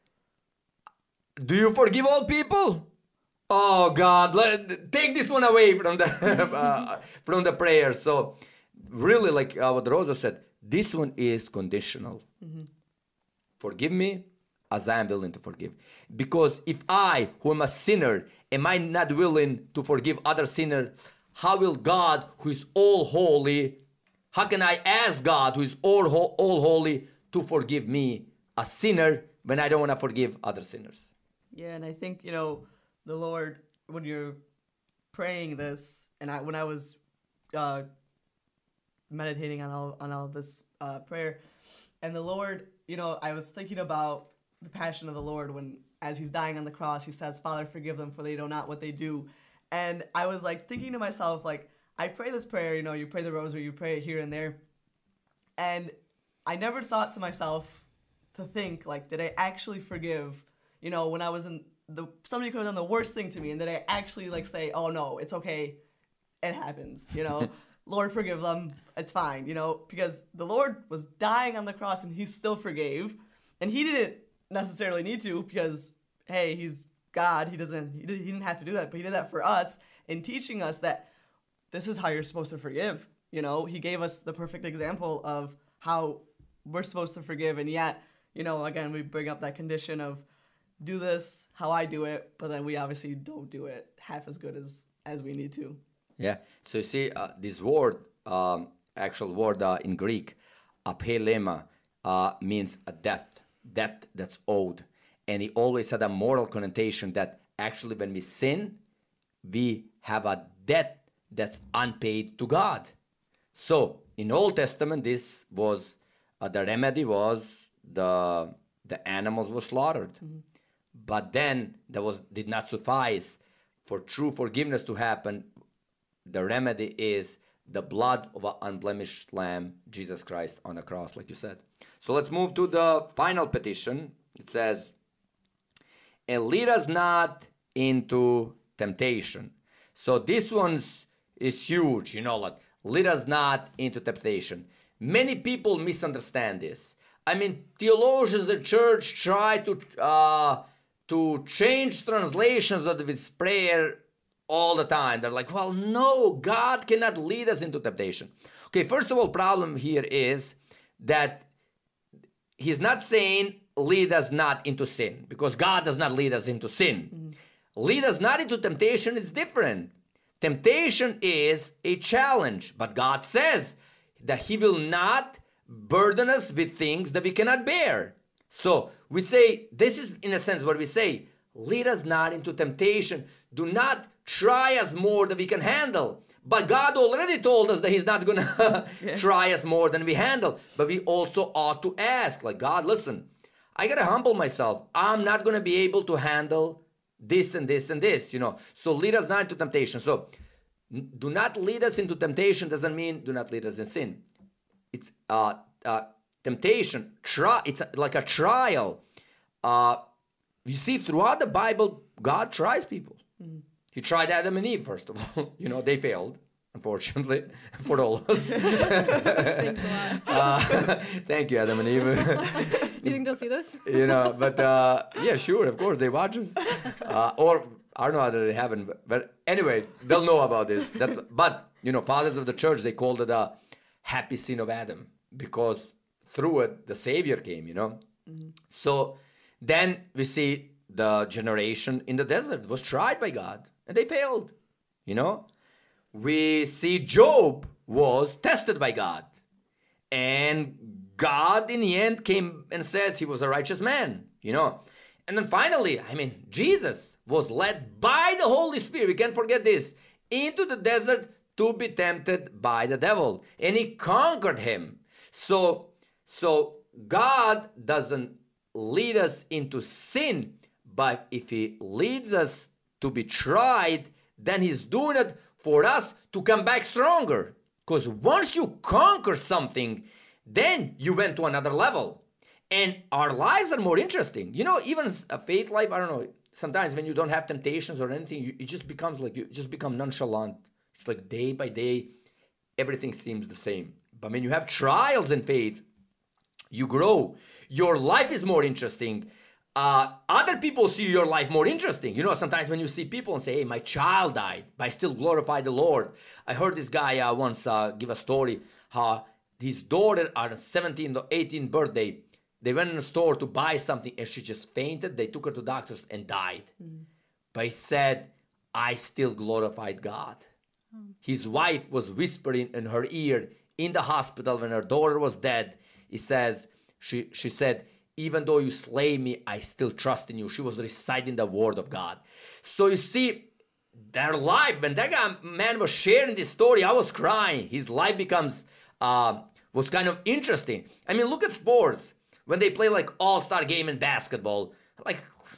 Do you forgive all people? Oh, God, let, take this one away from the uh, from the prayer. So really, like uh, what Rosa said, this one is conditional. Mm-hmm. Forgive me as I am willing to forgive. Because if I, who am a sinner, am I not willing to forgive other sinners, how will God, who is all holy, how can I ask God, who is all, ho- all holy, to forgive me, a sinner, when I don't want to forgive other sinners? Yeah, and I think, you know, the Lord, when you're praying this, and I when I was uh, meditating on all on all this uh, prayer, and the Lord, you know, I was thinking about the passion of the Lord when as he's dying on the cross, he says, Father, forgive them, for they know not what they do. And I was like thinking to myself, like, I pray this prayer, you know, you pray the rosary, you pray it here and there. And I never thought to myself to think, like, did I actually forgive, you know, when I was in the, somebody could have done the worst thing to me, and did I actually, like, say, oh, no, it's okay, it happens, you know, Lord, forgive them, it's fine, you know, because the Lord was dying on the cross and he still forgave, and he didn't necessarily need to because, hey, he's God, he doesn't, he didn't have to do that, but he did that for us in teaching us that this is how you're supposed to forgive. You know, he gave us the perfect example of how we're supposed to forgive. And yet, you know, again, we bring up that condition of do this how I do it, but then we obviously don't do it half as good as, as we need to. Yeah. So you see, uh, this word, um, actual word uh, in Greek, apelema, uh, means a debt, debt that's owed. And he always had a moral connotation that actually when we sin, we have a debt that's unpaid to God. So in Old Testament, this was, uh, the remedy was the, the animals were slaughtered. Mm-hmm. But then that was did not suffice for true forgiveness to happen. The remedy is the blood of an unblemished lamb, Jesus Christ, on the cross, like you said. So let's move to the final petition. It says, and lead us not into temptation. So this one's is huge, you know, like, lead us not into temptation. Many people misunderstand this. I mean, theologians in the church try to uh, to change translations of this prayer all the time. They're like, well, no, God cannot lead us into temptation. Okay, first of all, problem here is that he's not saying lead us not into sin, because God does not lead us into sin. Mm-hmm. Lead us not into temptation is different. Temptation is a challenge, but God says that he will not burden us with things that we cannot bear. So we say, this is in a sense what we say, lead us not into temptation. Do not try us more than we can handle. But God already told us that he's not going to yeah. try us more than we handle. But we also ought to ask, like, God, listen, I got to humble myself. I'm not going to be able to handle this and this and this, you know. So lead us not into temptation. So do not lead us into temptation doesn't mean do not lead us in sin. It's uh, uh, temptation. Try, it's like a trial. Uh, you see, throughout the Bible, God tries people. Mm-hmm. He tried Adam and Eve, first of all. You know, they failed, unfortunately, for all of us. Thanks a lot. uh, thank you, Adam and Eve. You think they'll see this? You know, but uh, yeah, sure, of course, they watch us. Uh, or I don't know whether they haven't, but, but anyway, they'll know about this. That's But, you know, fathers of the church, they called it a happy sin of Adam, because through it, the Savior came, you know. Mm-hmm. So then we see the generation in the desert was tried by God, and they failed, you know. We see Job was tested by God, and God in the end came and says he was a righteous man, you know. And then finally, I mean, Jesus was led by the Holy Spirit, we can't forget this, into the desert to be tempted by the devil, and he conquered him. So, so God doesn't lead us into sin, but if he leads us to be tried, then he's doing it for us to come back stronger. Because once you conquer something, then you went to another level. And our lives are more interesting. You know, even a faith life, I don't know, sometimes when you don't have temptations or anything, you, it just becomes like, you just become nonchalant. It's like day by day, everything seems the same. But when you have trials in faith, you grow. Your life is more interesting. Uh, other people see your life more interesting. You know, sometimes when you see people and say, hey, my child died, but I still glorify the Lord. I heard this guy uh, once uh, give a story how his daughter on her seventeenth or eighteenth birthday, they went in the store to buy something and she just fainted. They took her to doctors and died. Mm. But he said, I still glorified God. Mm. His wife was whispering in her ear in the hospital when her daughter was dead. He says, she, she said, even though you slay me, I still trust in you. She was reciting the word of God. So you see, their life, when that guy, man was sharing this story, I was crying. His life becomes, uh, was kind of interesting. I mean, look at sports. When they play like all-star game in basketball, like,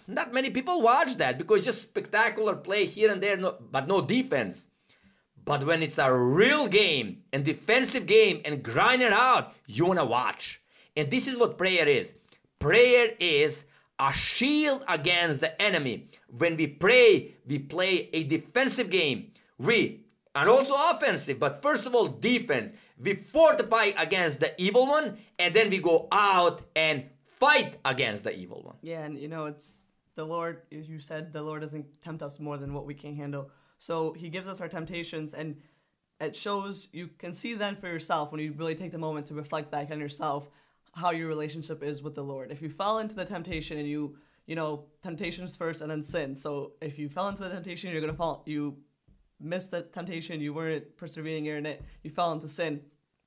not many people watch that because just spectacular play here and there, no, but no defense. But when it's a real game and defensive game and grind it out, you want to watch. And this is what prayer is. Prayer is a shield against the enemy. When we pray, we play a defensive game. We, and also offensive, but first of all, defense. We fortify against the evil one, and then we go out and fight against the evil one. Yeah, and you know, it's the Lord, as you said, the Lord doesn't tempt us more than what we can handle. So he gives us our temptations, and it shows, you can see then for yourself when you really take the moment to reflect back on yourself how your relationship is with the Lord. If you fell into the temptation and you, you know, temptations first and then sin. So if you fell into the temptation, you're going to fall, you missed the temptation, you weren't persevering in it, you fell into sin.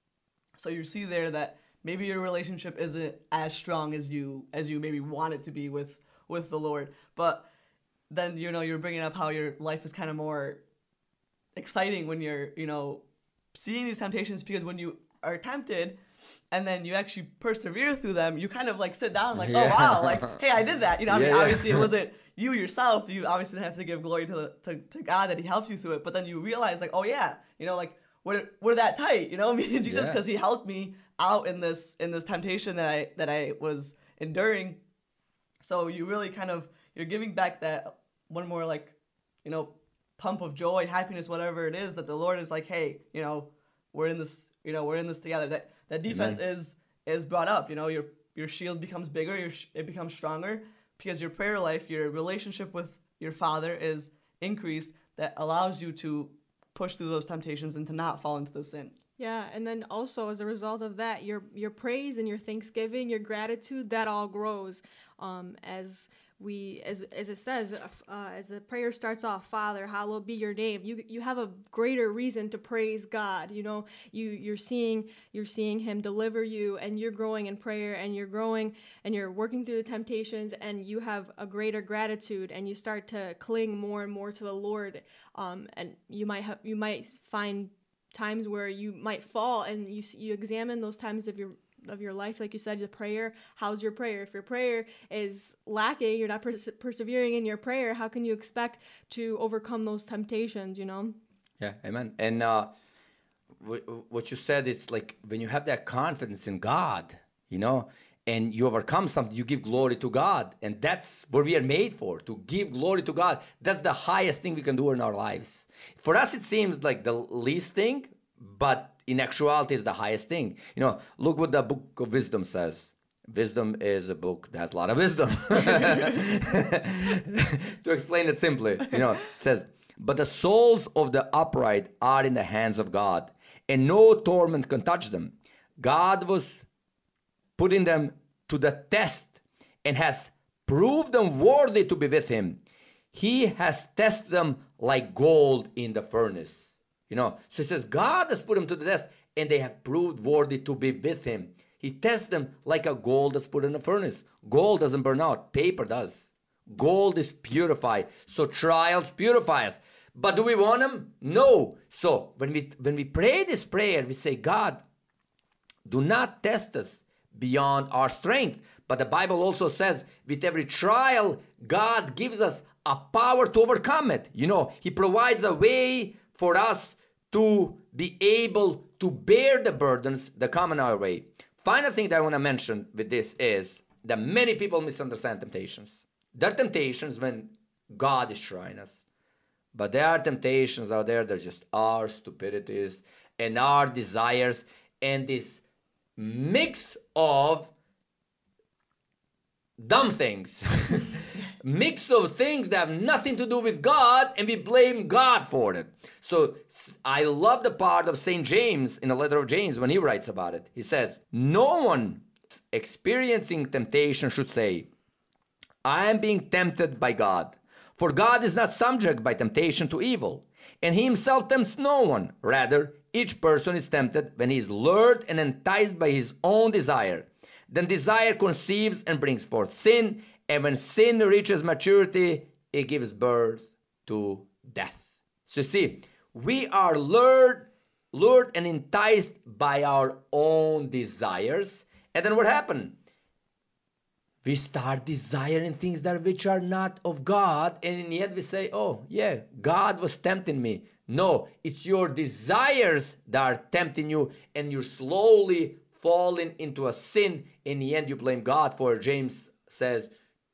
So you see there that maybe your relationship isn't as strong as you as you maybe want it to be with, with the Lord. But then, you know, you're bringing up how your life is kind of more exciting when you're, you know, seeing these temptations, because when you are tempted and then you actually persevere through them, you kind of like sit down like, yeah. oh, wow, like, hey, I did that. You know, I mean, yeah, obviously yeah. it wasn't you yourself. You obviously didn't have to give glory to, the, to to God that he helped you through it. But then you realize like, oh, yeah, you know, like, we're, we're that tight, you know, me and Jesus, because yeah. he helped me out in this in this temptation that I that I was enduring. So you really kind of, you're giving back that one more like, you know, pump of joy, happiness, whatever it is, that the Lord is like, hey, you know, we're in this, you know, we're in this together. That that defense Amen. is is brought up. You know, your your shield becomes bigger, your it becomes stronger, because your prayer life, your relationship with your Father is increased. That allows you to push through those temptations and to not fall into the sin. Yeah, and then also as a result of that, your your praise and your thanksgiving, your gratitude, that all grows um, as we, as as it says, uh, as the prayer starts off, Father, hallowed be your name. You you have a greater reason to praise God. You know, you you're seeing you're seeing Him deliver you, and you're growing in prayer, and you're growing, and you're working through the temptations, and you have a greater gratitude, and you start to cling more and more to the Lord. Um, and you might have you might find times where you might fall, and you you examine those times of your of your life, like you said, the prayer. How's your prayer? If your prayer is lacking, you're not pers- persevering in your prayer, how can you expect to overcome those temptations, you know? Yeah, amen. And uh, w- what you said, it's like when you have that confidence in God, you know, and you overcome something, you give glory to God. And that's what we are made for, to give glory to God. That's the highest thing we can do in our lives. For us, it seems like the least thing, but in actuality, it's the highest thing. You know, look what the book of wisdom says. Wisdom is a book that has a lot of wisdom. To explain it simply, you know, it says, but the souls of the upright are in the hands of God, and no torment can touch them. God was putting them to the test and has proved them worthy to be with him. He has tested them like gold in the furnace. You know, so it says God has put them to the test, and they have proved worthy to be with him. He tests them like a gold that's put in a furnace. Gold doesn't burn out. Paper does. Gold is purified. So trials purify us. But do we want them? No. So when we when we pray this prayer, we say, God, do not test us beyond our strength. But the Bible also says with every trial, God gives us a power to overcome it. You know, he provides a way for us to be able to bear the burdens that come in our way. Final thing that I want to mention with this is that many people misunderstand temptations. There are temptations when God is trying us. But there are temptations out there that are just our stupidities and our desires and this mix of dumb things. Mix of things that have nothing to do with God, and we blame God for it. So I love the part of Saint James in the letter of James when he writes about it. He says, no one experiencing temptation should say, I am being tempted by God. For God is not subject by temptation to evil, and he himself tempts no one. Rather, each person is tempted when he is lured and enticed by his own desire. Then desire conceives and brings forth sin, and when sin reaches maturity, it gives birth to death. So you see, we are lured, lured and enticed by our own desires. And then what happened? we start desiring things that which are not of God, and in the end we say, oh yeah, God was tempting me. No, it's your desires that are tempting you, and you're slowly falling into a sin. In the end you blame God for it. James says,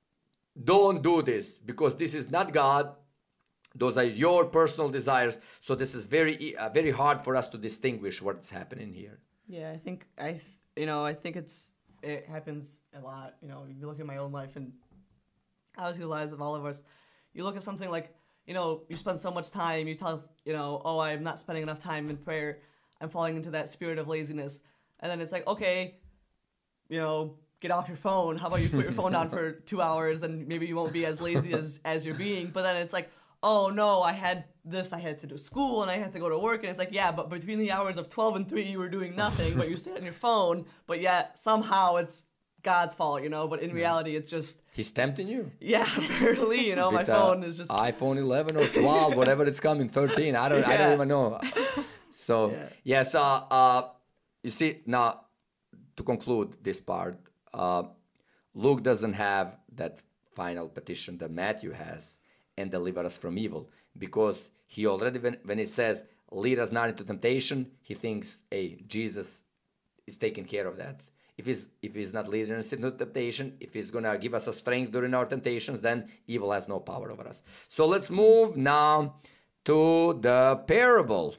don't do this, because this is not God. Those are your personal desires. So this is very uh, very hard for us to distinguish what's happening here. Yeah, I think I, th- you know, I think it's it happens a lot. You know, you look at my own life and obviously the lives of all of us. You look at something like, you know, you spend so much time. You tell us, you know, oh, I'm not spending enough time in prayer. I'm falling into that spirit of laziness, and then it's like, okay, you know, get off your phone. How about you put your phone down for two hours, and maybe you won't be as lazy as as you're being. But then it's like, oh no, I had this, I had to do school, and I had to go to work, and it's like, yeah, but between the hours of twelve and three, you were doing nothing, but you stayed on your phone, but yet somehow it's God's fault, you know, but in reality, it's just... He's tempting you. Yeah, apparently, you know, my With, phone uh, is just... iPhone eleven or twelve, whatever it's coming, thirteen, I don't, Yeah. I don't even know. So, Yeah. yes, uh, uh, you see, now, to conclude this part, uh, Luke doesn't have that final petition that Matthew has, and deliver us from evil, because he already, when, when he says, lead us not into temptation, he thinks, hey, Jesus is taking care of that. If he's, if he's not leading us into temptation, if he's going to give us a strength during our temptations, then evil has no power over us. So let's move now to the parable.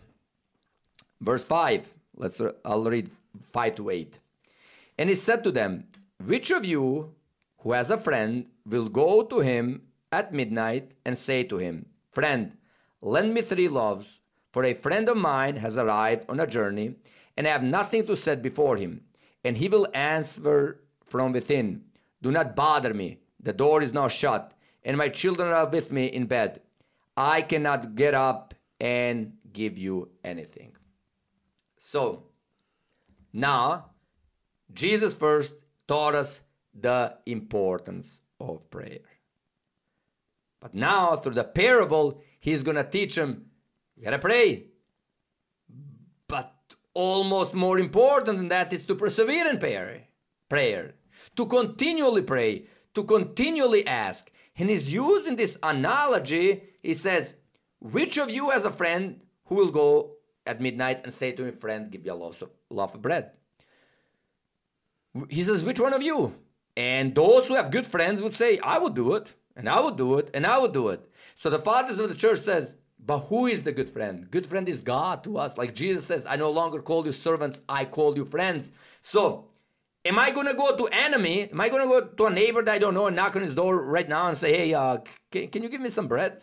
Verse five. Let's, I'll read five to eight. And he said to them, which of you who has a friend will go to him at midnight and say to him, friend, lend me three loaves, for a friend of mine has arrived on a journey, and I have nothing to set before him. And he will answer from within, do not bother me, the door is now shut, and my children are with me in bed. I cannot get up and give you anything. So, now, Jesus first taught us the importance of prayer. But now, through the parable, he's going to teach them, you got to pray. But almost more important than that is to persevere in prayer. Prayer. To continually pray. To continually ask. And he's using this analogy. He says, which of you has a friend who will go at midnight and say to him, friend, give me a loaf of, loaf of bread? He says, which one of you? And those who have good friends would say, I would do it. And I would do it, and I would do it. So the fathers of the church says, but who is the good friend? Good friend is God to us. Like Jesus says, I no longer call you servants, I call you friends. So, am I going to go to enemy? Am I going to go to a neighbor that I don't know and knock on his door right now and say, hey, uh, can, can you give me some bread?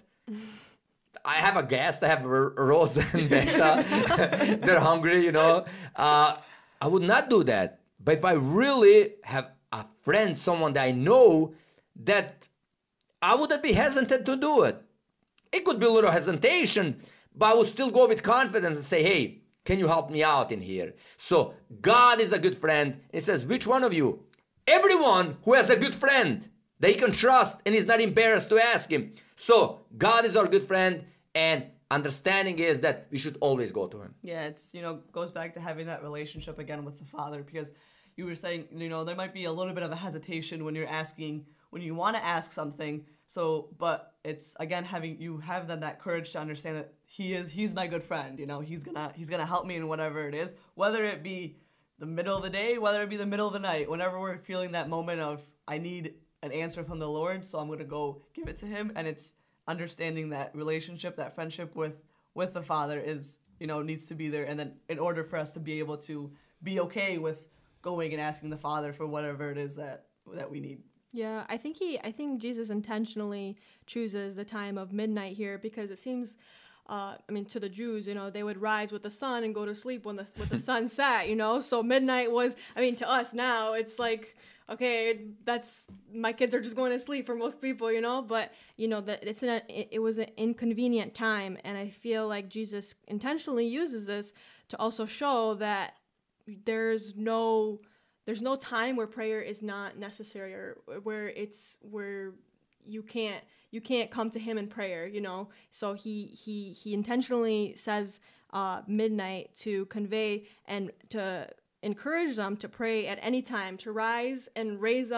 I have a guest, I have R- Rosa and Beta. They're hungry, you know. Uh, I would not do that. But if I really have a friend, someone that I know, that I wouldn't be hesitant to do it. It could be a little hesitation, but I would still go with confidence and say, hey, can you help me out in here? So God is a good friend. He says, which one of you? Everyone who has a good friend that he can trust and is not embarrassed to ask him. So God is our good friend, and understanding is that we should always go to him. Yeah, it's, you know, goes back to having that relationship again with the Father, because you were saying, you know, there might be a little bit of a hesitation when you're asking, when you want to ask something. So, but it's again having you have then that courage to understand that he is he's my good friend. You know, he's gonna he's gonna help me in whatever it is, whether it be the middle of the day, whether it be the middle of the night, whenever we're feeling that moment of I need an answer from the Lord, so I'm gonna go give it to him. And it's understanding that relationship, that friendship with with the Father is, you know, needs to be there. And then in order for us to be able to be okay with going and asking the Father for whatever it is that that we need. Yeah, I think he, I think Jesus intentionally chooses the time of midnight here because it seems, uh, I mean, to the Jews, you know, they would rise with the sun and go to sleep when the with the sun set, you know. So midnight was, I mean, to us now, it's like, okay, that's my kids are just going to sleep for most people, you know. But you know that it's an it, it was an inconvenient time, and I feel like Jesus intentionally uses this to also show that there's no. There's no time where prayer is not necessary, or where it's where you can't you can't come to him in prayer, you know. So he he he intentionally says uh, midnight to convey and to encourage them to pray at any time, to rise and raise up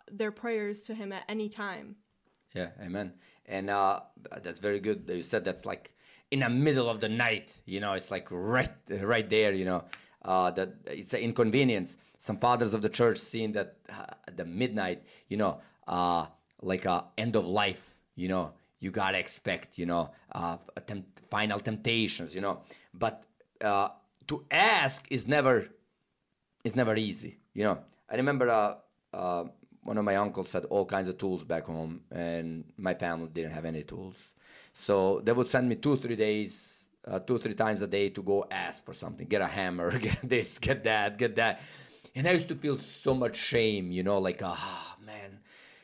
their prayers to him at any time. Yeah, amen. And uh, that's very good that you said that's like in the middle of the night, you know, it's like right right there, you know, uh, that it's an inconvenience. Some fathers of the church seeing that uh, at the midnight, you know, uh, like a end of life, you know, you got to expect, you know, uh, tempt- final temptations, you know, but uh, to ask is never, is never easy, you know. I remember uh, uh, one of my uncles had all kinds of tools back home, and my family didn't have any tools. So they would send me two, three days, uh, two, three times a day to go ask for something, get a hammer, get this, get that, get that. And I used to feel so much shame, you know, like, ah, oh, man,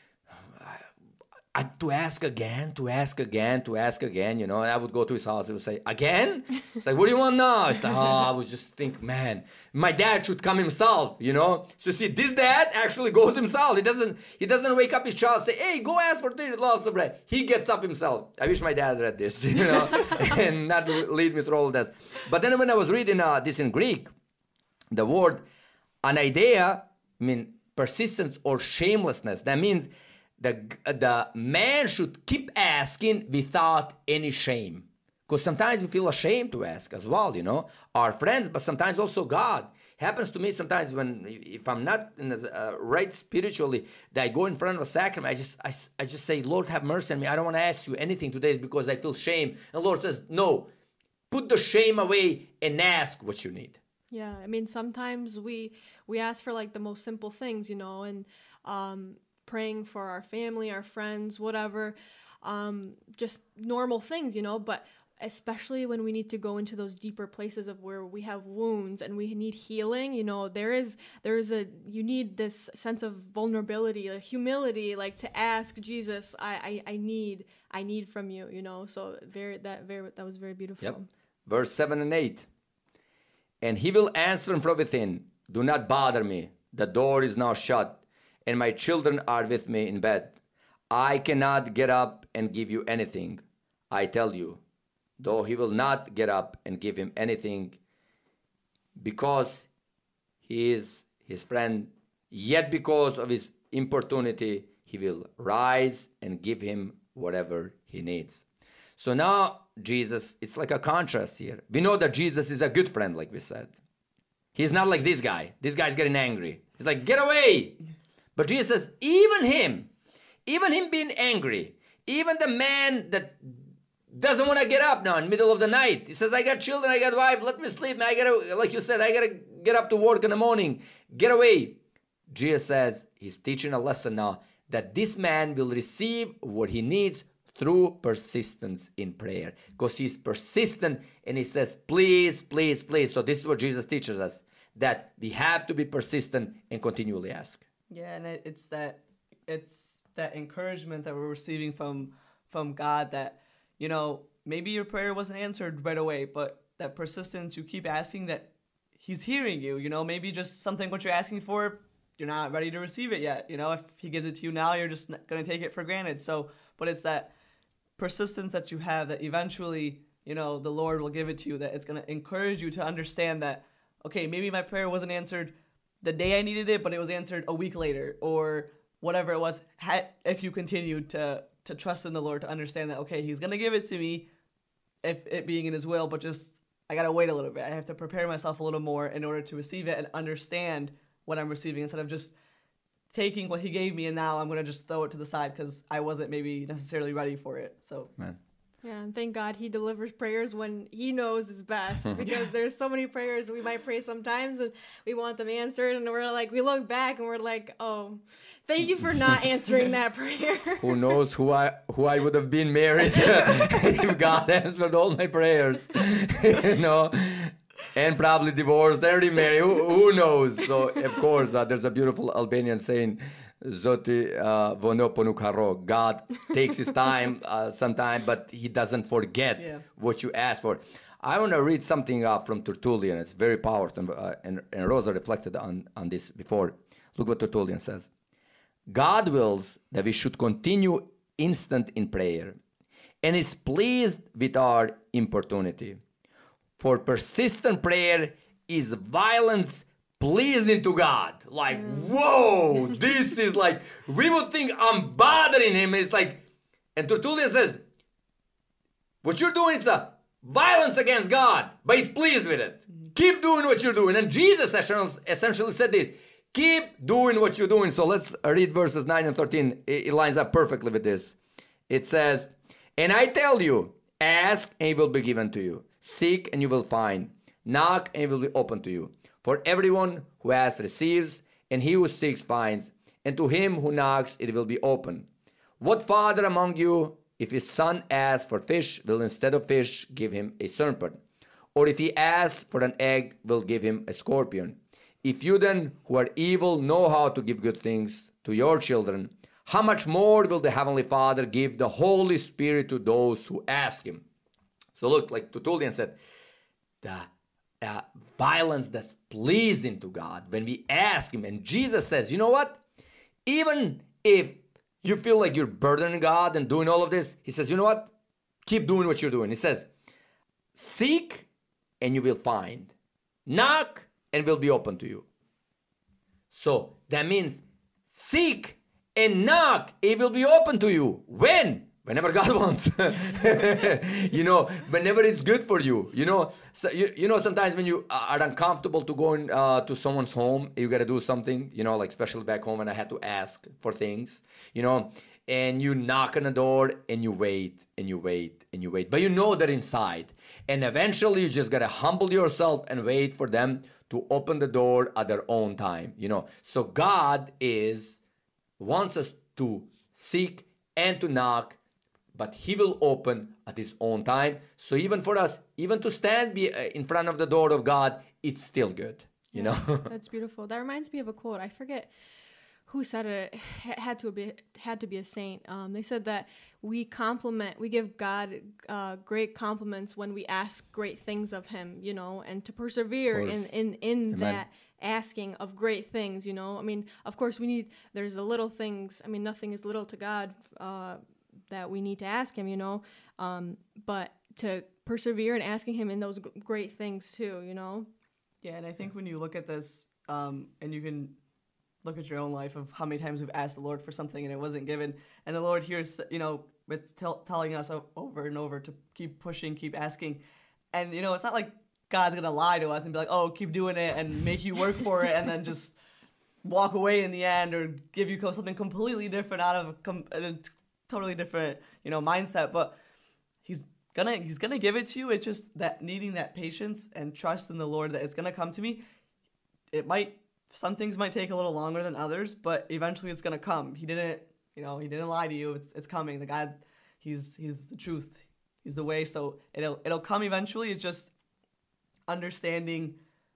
I, I, to ask again, to ask again, to ask again, you know. And I would go to his house, he would say, again? It's like, what do you want now? It's like, oh, I would just think, man, my dad should come himself, you know. So see, this dad actually goes himself. He doesn't, he doesn't wake up his child and say, hey, go ask for thirty loaves of bread. He gets up himself. I wish my dad read this, you know, and not lead me through all this. But then when I was reading uh, this in Greek, the word an idea, I mean, persistence or shamelessness. That means the, the man should keep asking without any shame. Because sometimes we feel ashamed to ask as well, you know, our friends, but sometimes also God. Happens to me sometimes when, if I'm not in the, uh, right spiritually, that I go in front of a sacrament, I just, I, I just say, Lord, have mercy on me. I don't want to ask you anything today because I feel shame. And the Lord says, no, put the shame away and ask what you need. Yeah, I mean, sometimes we we ask for like the most simple things, you know, and um, praying for our family, our friends, whatever, um, just normal things, you know, but especially when we need to go into those deeper places of where we have wounds and we need healing, you know, there is there is a you need this sense of vulnerability, like humility, like to ask Jesus, I I, I need I need from you, you know. So very that very that was very beautiful. Yep. Verse seven and eight. And he will answer from within, do not bother me. The door is now shut, and my children are with me in bed. I cannot get up and give you anything, I tell you. Though he will not get up and give him anything, because he is his friend, yet because of his importunity, he will rise and give him whatever he needs. So now Jesus, it's like a contrast here. We know that Jesus is a good friend, like we said. He's not like this guy. This guy's getting angry. He's like, get away. But Jesus says, even him, even him being angry, even the man that doesn't want to get up now in the middle of the night. He says, I got children, I got wife, let me sleep. I gotta, like you said, I gotta get up to work in the morning. Get away. Jesus says, he's teaching a lesson now that this man will receive what he needs through persistence in prayer, because he's persistent and he says, please, please, please. So this is what Jesus teaches us, that we have to be persistent and continually ask. Yeah, and it, it's that it's that encouragement that we're receiving from from God that, you know, maybe your prayer wasn't answered right away, but that persistence, you keep asking, that he's hearing you. You know, maybe just something what you're asking for, you're not ready to receive it yet. You know, if he gives it to you now, you're just going to take it for granted. So, but it's that persistence that you have that eventually, you know, the Lord will give it to you, that it's going to encourage you to understand that, okay, maybe my prayer wasn't answered the day I needed it, but it was answered a week later, or whatever it was, if you continue to to trust in the Lord, to understand that, okay, he's going to give it to me, if it being in his will, but just, I got to wait a little bit. I have to prepare myself a little more in order to receive it and understand what I'm receiving, instead of just taking what he gave me and now I'm going to just throw it to the side because I wasn't maybe necessarily ready for it. So, Man. Yeah, and thank God he delivers prayers when he knows is best, because there's so many prayers we might pray sometimes and we want them answered, and we're like, we look back and we're like, oh, thank you for not answering that prayer. Who knows who I who I would have been married if God answered all my prayers, you know, and probably divorced and remarried. Who, who knows? So of course, uh, there's a beautiful Albanian saying, Zoti uh, vono ponukaro. God takes his time uh, sometime, but he doesn't forget yeah. what you asked for. I want to read something uh, from Tertullian. It's very powerful, uh, and, and Rosa reflected on, on this before. Look what Tertullian says. God wills that we should continue instant in prayer, and is pleased with our importunity. For persistent prayer is violence pleasing to God. Like, whoa, this is like, we would think I'm bothering him. It's like, and Tertullian says, what you're doing is a violence against God, but he's pleased with it. Mm-hmm. Keep doing what you're doing. And Jesus essentially said this, keep doing what you're doing. So let's read verses nine and thirteen. It, it lines up perfectly with this. It says, and I tell you, ask and it will be given to you. Seek and you will find. Knock and it will be opened to you. For everyone who asks receives, and he who seeks finds, and to him who knocks it will be open. What father among you, if his son asks for fish, will instead of fish give him a serpent? Or if he asks for an egg, will give him a scorpion? If you then, who are evil, know how to give good things to your children, how much more will the Heavenly Father give the Holy Spirit to those who ask him? So look, like Tertullian said, the uh, violence that's pleasing to God when we ask him. And Jesus says, you know what? Even if you feel like you're burdening God and doing all of this, he says, you know what? Keep doing what you're doing. He says, seek and you will find. Knock and it will be open to you. So that means seek and knock, it will be open to you. When? Whenever God wants. You know, whenever it's good for you. You know, so you, you know, sometimes when you are uncomfortable to go in, uh, to someone's home, you got to do something, you know, like especially back home when I had to ask for things, you know, and you knock on the door and you wait and you wait and you wait. But you know they're inside. And eventually you just got to humble yourself and wait for them to open the door at their own time, you know. So God is, wants us to seek and to knock, but he will open at his own time. So even for us, even to stand be in front of the door of God, it's still good, you yeah, know? That's beautiful. That reminds me of a quote. I forget who said it. It had to be, had to be a saint. Um, they said that we compliment, we give God uh, great compliments when we ask great things of him, you know, and to persevere in, in, in that asking of great things, you know. I mean, of course we need, there's the little things. I mean, nothing is little to God, uh, that we need to ask him, you know, um, but to persevere in asking him in those g- great things too, you know? Yeah, and I think when you look at this, um, and you can look at your own life of how many times we've asked the Lord for something and it wasn't given, and the Lord here's, you know, with tell, telling us over and over to keep pushing, keep asking, and, you know, it's not like God's gonna lie to us and be like, oh, keep doing it and make you work for it and then just walk away in the end or give you something completely different out of a com- totally different, you know, mindset, but he's gonna he's gonna give it to you. It's just that needing that patience and trust in the Lord that it's gonna come to me. It might, some things might take a little longer than others, but eventually it's gonna come. He didn't, you know, he didn't lie to you. It's it's coming. The God, he's he's the truth. He's the way. So it'll it'll come eventually. It's just understanding.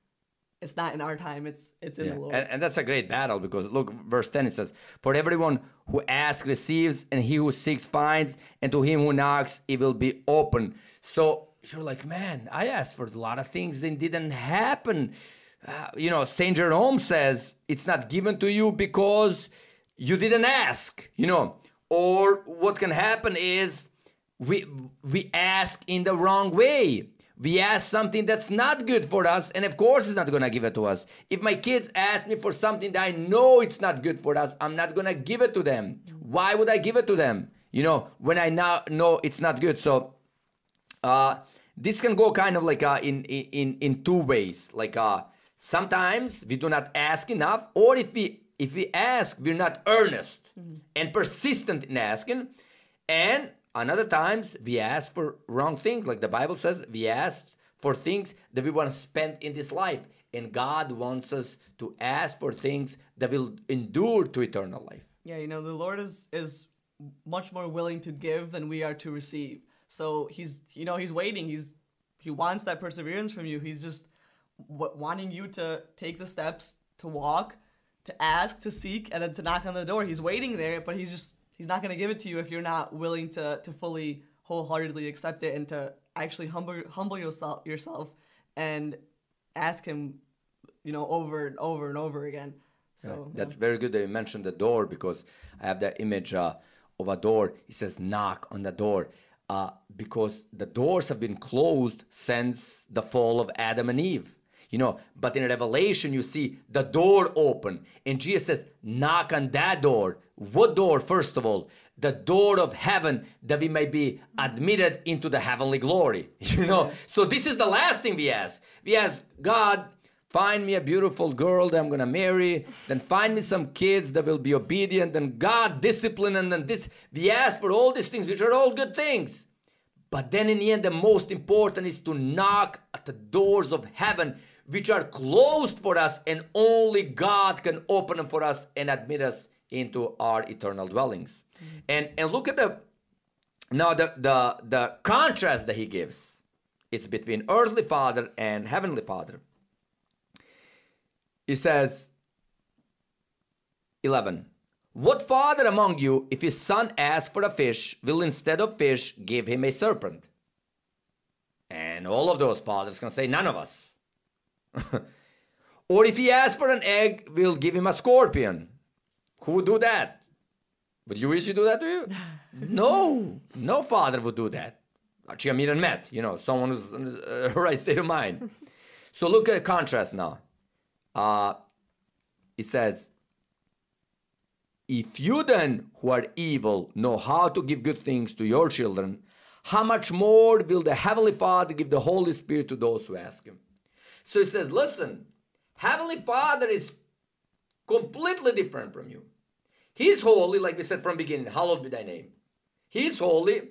It's not in our time, it's it's in yeah. the Lord. And, and that's a great battle because look, verse ten, it says, for everyone who asks receives, and he who seeks finds, and to him who knocks it will be open. So you're like, man, I asked for a lot of things and didn't happen. Uh, you know, Saint Jerome says it's not given to you because you didn't ask, you know. Or what can happen is we we ask in the wrong way. We ask something that's not good for us, and of course it's not going to give it to us. If my kids ask me for something that I know it's not good for us, I'm not going to give it to them. Why would I give it to them? You know, when I now know it's not good. So uh, this can go kind of like uh, in, in, in two ways. Like uh, sometimes we do not ask enough, or if we, if we ask, we're not earnest mm-hmm. and persistent in asking. And another times we ask for wrong things. Like the Bible says, we ask for things that we want to spend in this life. And God wants us to ask for things that will endure to eternal life. Yeah, you know, the Lord is is much more willing to give than we are to receive. So he's, you know, he's waiting. He's he wants that perseverance from you. He's just w- wanting you to take the steps, to walk, to ask, to seek, and then to knock on the door. He's waiting there, but he's just He's not going to give it to you if you're not willing to, to fully, wholeheartedly accept it and to actually humble humble yourself yourself and ask him, you know, over and over and over again. So yeah, that's yeah. very good that you mentioned the door, because I have that image uh, of a door. It says knock on the door uh, because the doors have been closed since the fall of Adam and Eve. You know, but in Revelation, you see the door open. And Jesus says, knock on that door. What door, first of all? The door of heaven, that we may be admitted into the heavenly glory. You know, so this is the last thing we ask. We ask, God, find me a beautiful girl that I'm going to marry. Then find me some kids that will be obedient. Then God, discipline. And then this. We ask for all these things, which are all good things. But then in the end, the most important is to knock at the doors of heaven, which are closed for us, and only God can open them for us and admit us into our eternal dwellings. Mm-hmm. And and look at the, now the, the, the contrast that he gives. It's between earthly father and heavenly father. He says, eleven, what father among you, if his son asks for a fish, will instead of fish give him a serpent? And all of those fathers can say, none of us. Or if he asks for an egg, we'll give him a scorpion. Who would do that? Would you usually do that to you? No, no father would do that. Actually, I'm even met, you know, someone who's in the right state of mind. So look at the contrast now. Uh, it says, if you then, who are evil, know how to give good things to your children, how much more will the Heavenly Father give the Holy Spirit to those who ask Him? So it says, listen, Heavenly Father is completely different from you. He's holy, like we said from the beginning, hallowed be thy name. He's holy.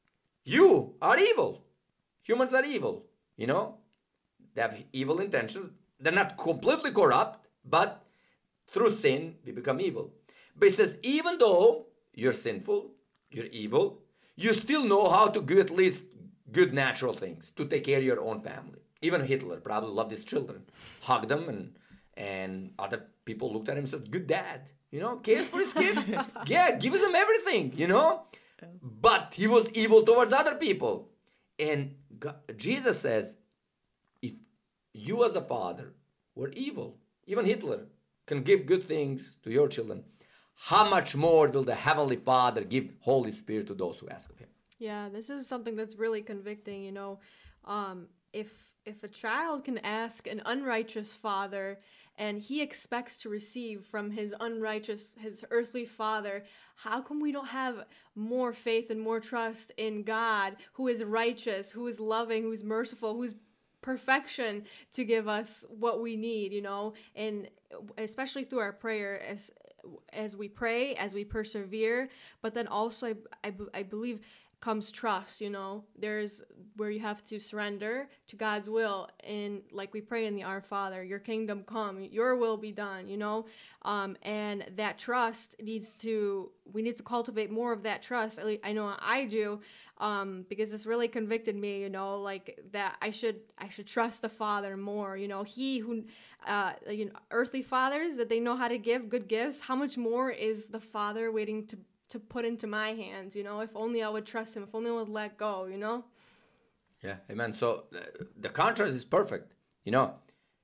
You are evil. Humans are evil, you know. They have evil intentions. They're not completely corrupt, but through sin, we become evil. But it says, even though you're sinful, you're evil, you still know how to do at least good natural things, to take care of your own family. Even Hitler probably loved his children, hugged them, and and other people looked at him and said, good dad, you know, cares for his kids. Yeah, gives them everything, you know. But he was evil towards other people. And God, Jesus says, if you as a father were evil, even Hitler can give good things to your children, how much more will the Heavenly Father give Holy Spirit to those who ask of Him? Yeah, this is something that's really convicting, you know. Um, if if a child can ask an unrighteous father and he expects to receive from his unrighteous, his earthly father, how come we don't have more faith and more trust in God, who is righteous, who is loving, who's merciful, who's perfection, to give us what we need, you know? And especially through our prayer, as as we pray, as we persevere, but then also I, I, I believe comes trust, you know. There's where you have to surrender to God's will, and like we pray in the Our Father, your kingdom come, your will be done, you know. Um, and that trust needs to, we need to cultivate more of that trust. At least I know I do, um, because this really convicted me, you know, like that I should I should trust the Father more, you know. He who, uh, you know, earthly fathers, that they know how to give good gifts, how much more is the Father waiting to to put into my hands, you know? If only I would trust Him, if only I would let go, you know? Yeah, amen. So uh, the contrast is perfect. You know,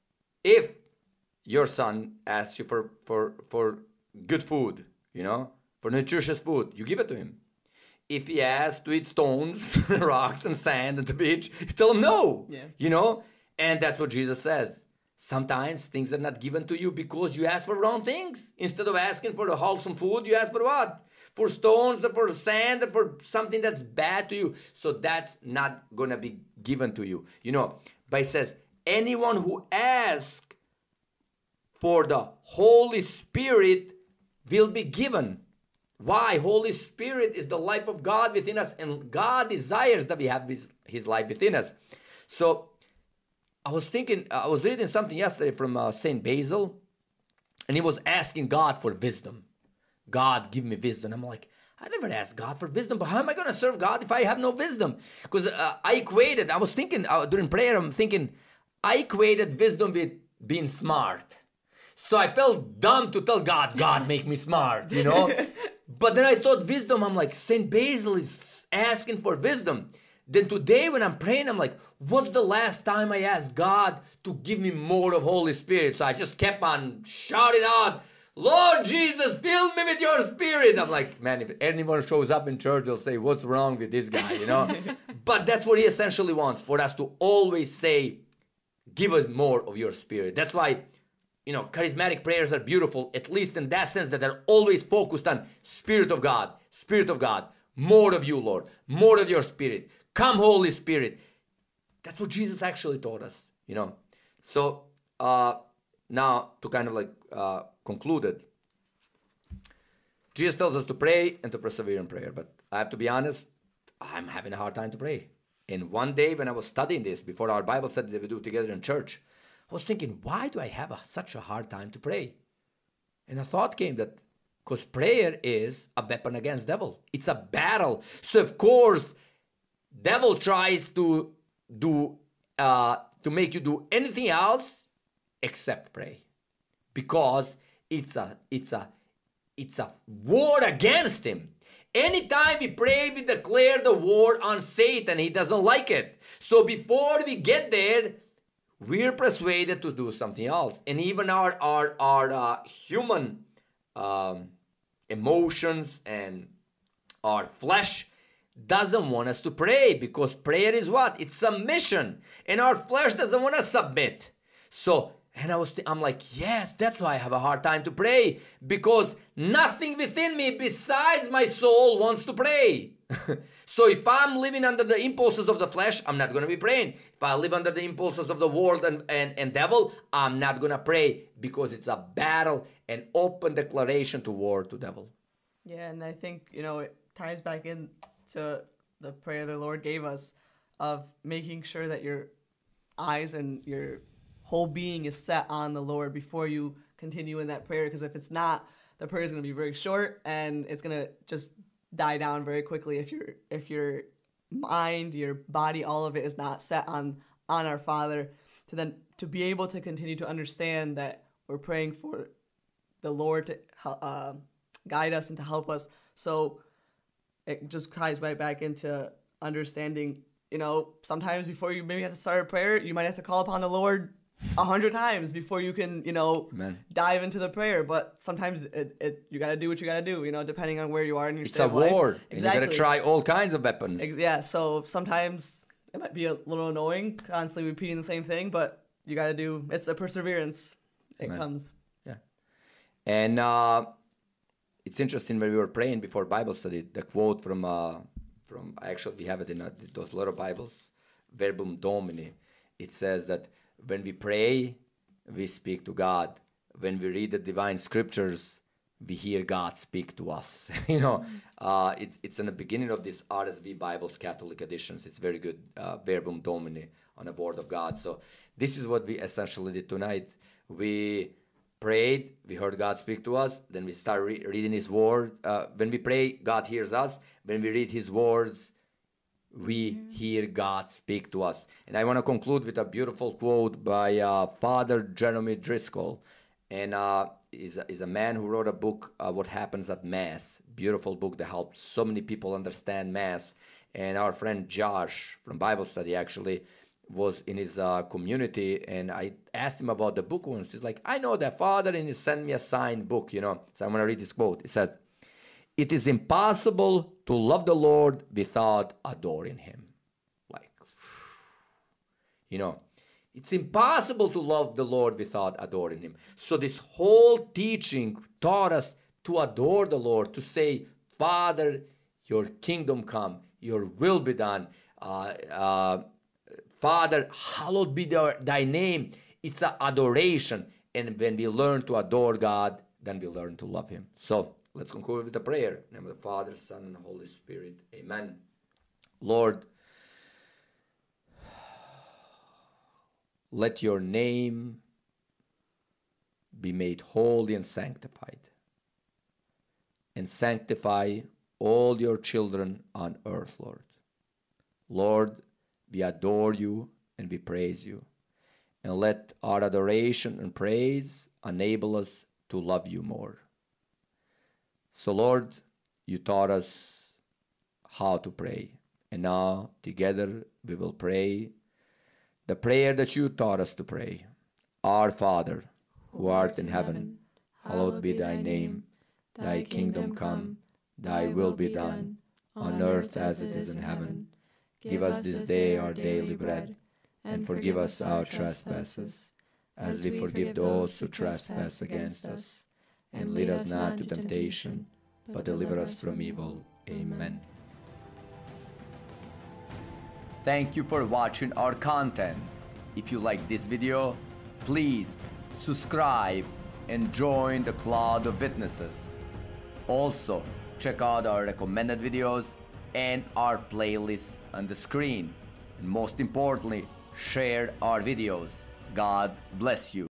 if your son asks you for, for, for good food, you know, for nutritious food, you give it to him. If he asks to eat stones, rocks, and sand at the beach, you tell him no, yeah. You know? And that's what Jesus says. Sometimes things are not given to you because you ask for wrong things. Instead of asking for the wholesome food, you ask for what? For stones, or for sand, or for something that's bad to you. So that's not going to be given to you. You know, but it says, anyone who asks for the Holy Spirit will be given. Why? Holy Spirit is the life of God within us, and God desires that we have his, his life within us. So I was thinking, I was reading something yesterday from uh, Saint Basil, and he was asking God for wisdom. God, give me wisdom. I'm like, I never asked God for wisdom, but how am I going to serve God if I have no wisdom? Because uh, I equated, I was thinking uh, during prayer, I'm thinking, I equated wisdom with being smart. So I felt dumb to tell God, God, make me smart, you know? But then I thought wisdom, I'm like, Saint Basil is asking for wisdom. Then today when I'm praying, I'm like, what's the last time I asked God to give me more of Holy Spirit? So I just kept on shouting out, Lord Jesus, fill me with your Spirit. I'm like, man, if anyone shows up in church, they'll say, what's wrong with this guy, you know? But that's what he essentially wants, for us to always say, give us more of your Spirit. That's why, you know, charismatic prayers are beautiful, at least in that sense that they're always focused on Spirit of God, Spirit of God, more of you, Lord, more of your Spirit. Come, Holy Spirit. That's what Jesus actually taught us, you know. So uh, now to kind of like uh, conclude it, Jesus tells us to pray and to persevere in prayer. But I have to be honest, I'm having a hard time to pray. And one day when I was studying this, before our Bible study that we do together in church, I was thinking, why do I have a, such a hard time to pray? And a thought came that because prayer is a weapon against devil. It's a battle. So of course, devil tries to do uh, to make you do anything else except pray, because it's a it's a it's a war against him. Anytime we pray, we declare the war on Satan. He doesn't like it. So before we get there, we're persuaded to do something else. And even our our our uh, human um, emotions and our flesh doesn't want us to pray, because prayer is what? It's submission, and our flesh doesn't want to submit. So, and I was, th- I'm like, yes, that's why I have a hard time to pray, because nothing within me besides my soul wants to pray. So if I'm living under the impulses of the flesh, I'm not going to be praying. If I live under the impulses of the world and, and, and devil, I'm not going to pray, because it's a battle, an open declaration to war to devil. Yeah, and I think, you know, it ties back in to the prayer the Lord gave us of making sure that your eyes and your whole being is set on the Lord before you continue in that prayer. Because if it's not, the prayer is going to be very short and it's going to just die down very quickly if your if your mind, your body, all of it is not set on on our Father, to then to be able to continue to understand that we're praying for the Lord to uh, guide us and to help us. So it just ties right back into understanding, you know, sometimes before you maybe have to start a prayer, you might have to call upon the Lord a hundred times before you can, you know, Amen. dive into the prayer. But sometimes it, it you got to do what you got to do, you know, depending on where you are in your It's state a of life. war, Exactly. and you got to try all kinds of weapons. Ex- Yeah, so sometimes it might be a little annoying, constantly repeating the same thing, but you got to do, it's the perseverance. It Amen. comes. Yeah. And uh, it's interesting, when we were praying before Bible study, the quote from, uh, from actually we have it in uh, those little Bibles, Verbum Domini. It says that when we pray, we speak to God. When we read the divine scriptures, we hear God speak to us. you know, uh, it, it's in the beginning of this R S V Bibles Catholic editions. It's very good, uh, Verbum Domini, on the Word of God. So this is what we essentially did tonight. We prayed, we heard God speak to us, then we start re- reading His Word. Uh, when we pray, God hears us. When we read His words, we hear God speak to us. And I want to conclude with a beautiful quote by uh, Father Jeremy Driscoll. And uh, is a, is a man who wrote a book, uh, What Happens at Mass. Beautiful book that helps so many people understand Mass. And our friend Josh from Bible study actually was in his uh, community, and I asked him about the book once. He's like, I know that, Father, and he sent me a signed book, you know. So I'm going to read this quote. It said, "It is impossible to love the Lord without adoring Him." Like, you know, it's impossible to love the Lord without adoring Him. So this whole teaching taught us to adore the Lord, to say, Father, your kingdom come, your will be done. Uh, uh, Father, hallowed be the, thy name. It's an adoration. And when we learn to adore God, then we learn to love Him. So let's conclude with a prayer. In the name of the Father, Son, and Holy Spirit. Amen. Lord, let your name be made holy and sanctified. And sanctify all your children on earth, Lord. Lord, we adore you and we praise you. And let our adoration and praise enable us to love you more. So, Lord, you taught us how to pray. And now, together, we will pray the prayer that you taught us to pray. Our Father, who art in heaven, hallowed be thy name. Thy kingdom come, thy will be done, on earth as it is in heaven. Give us this day our daily bread, and forgive us our trespasses, as we forgive those who trespass against us. And lead us not into temptation, but deliver us from evil. Amen. Thank you for watching our content. If you like this video, please subscribe and join the cloud of witnesses. Also, check out our recommended videos and our playlists on the screen. And most importantly, share our videos. God bless you.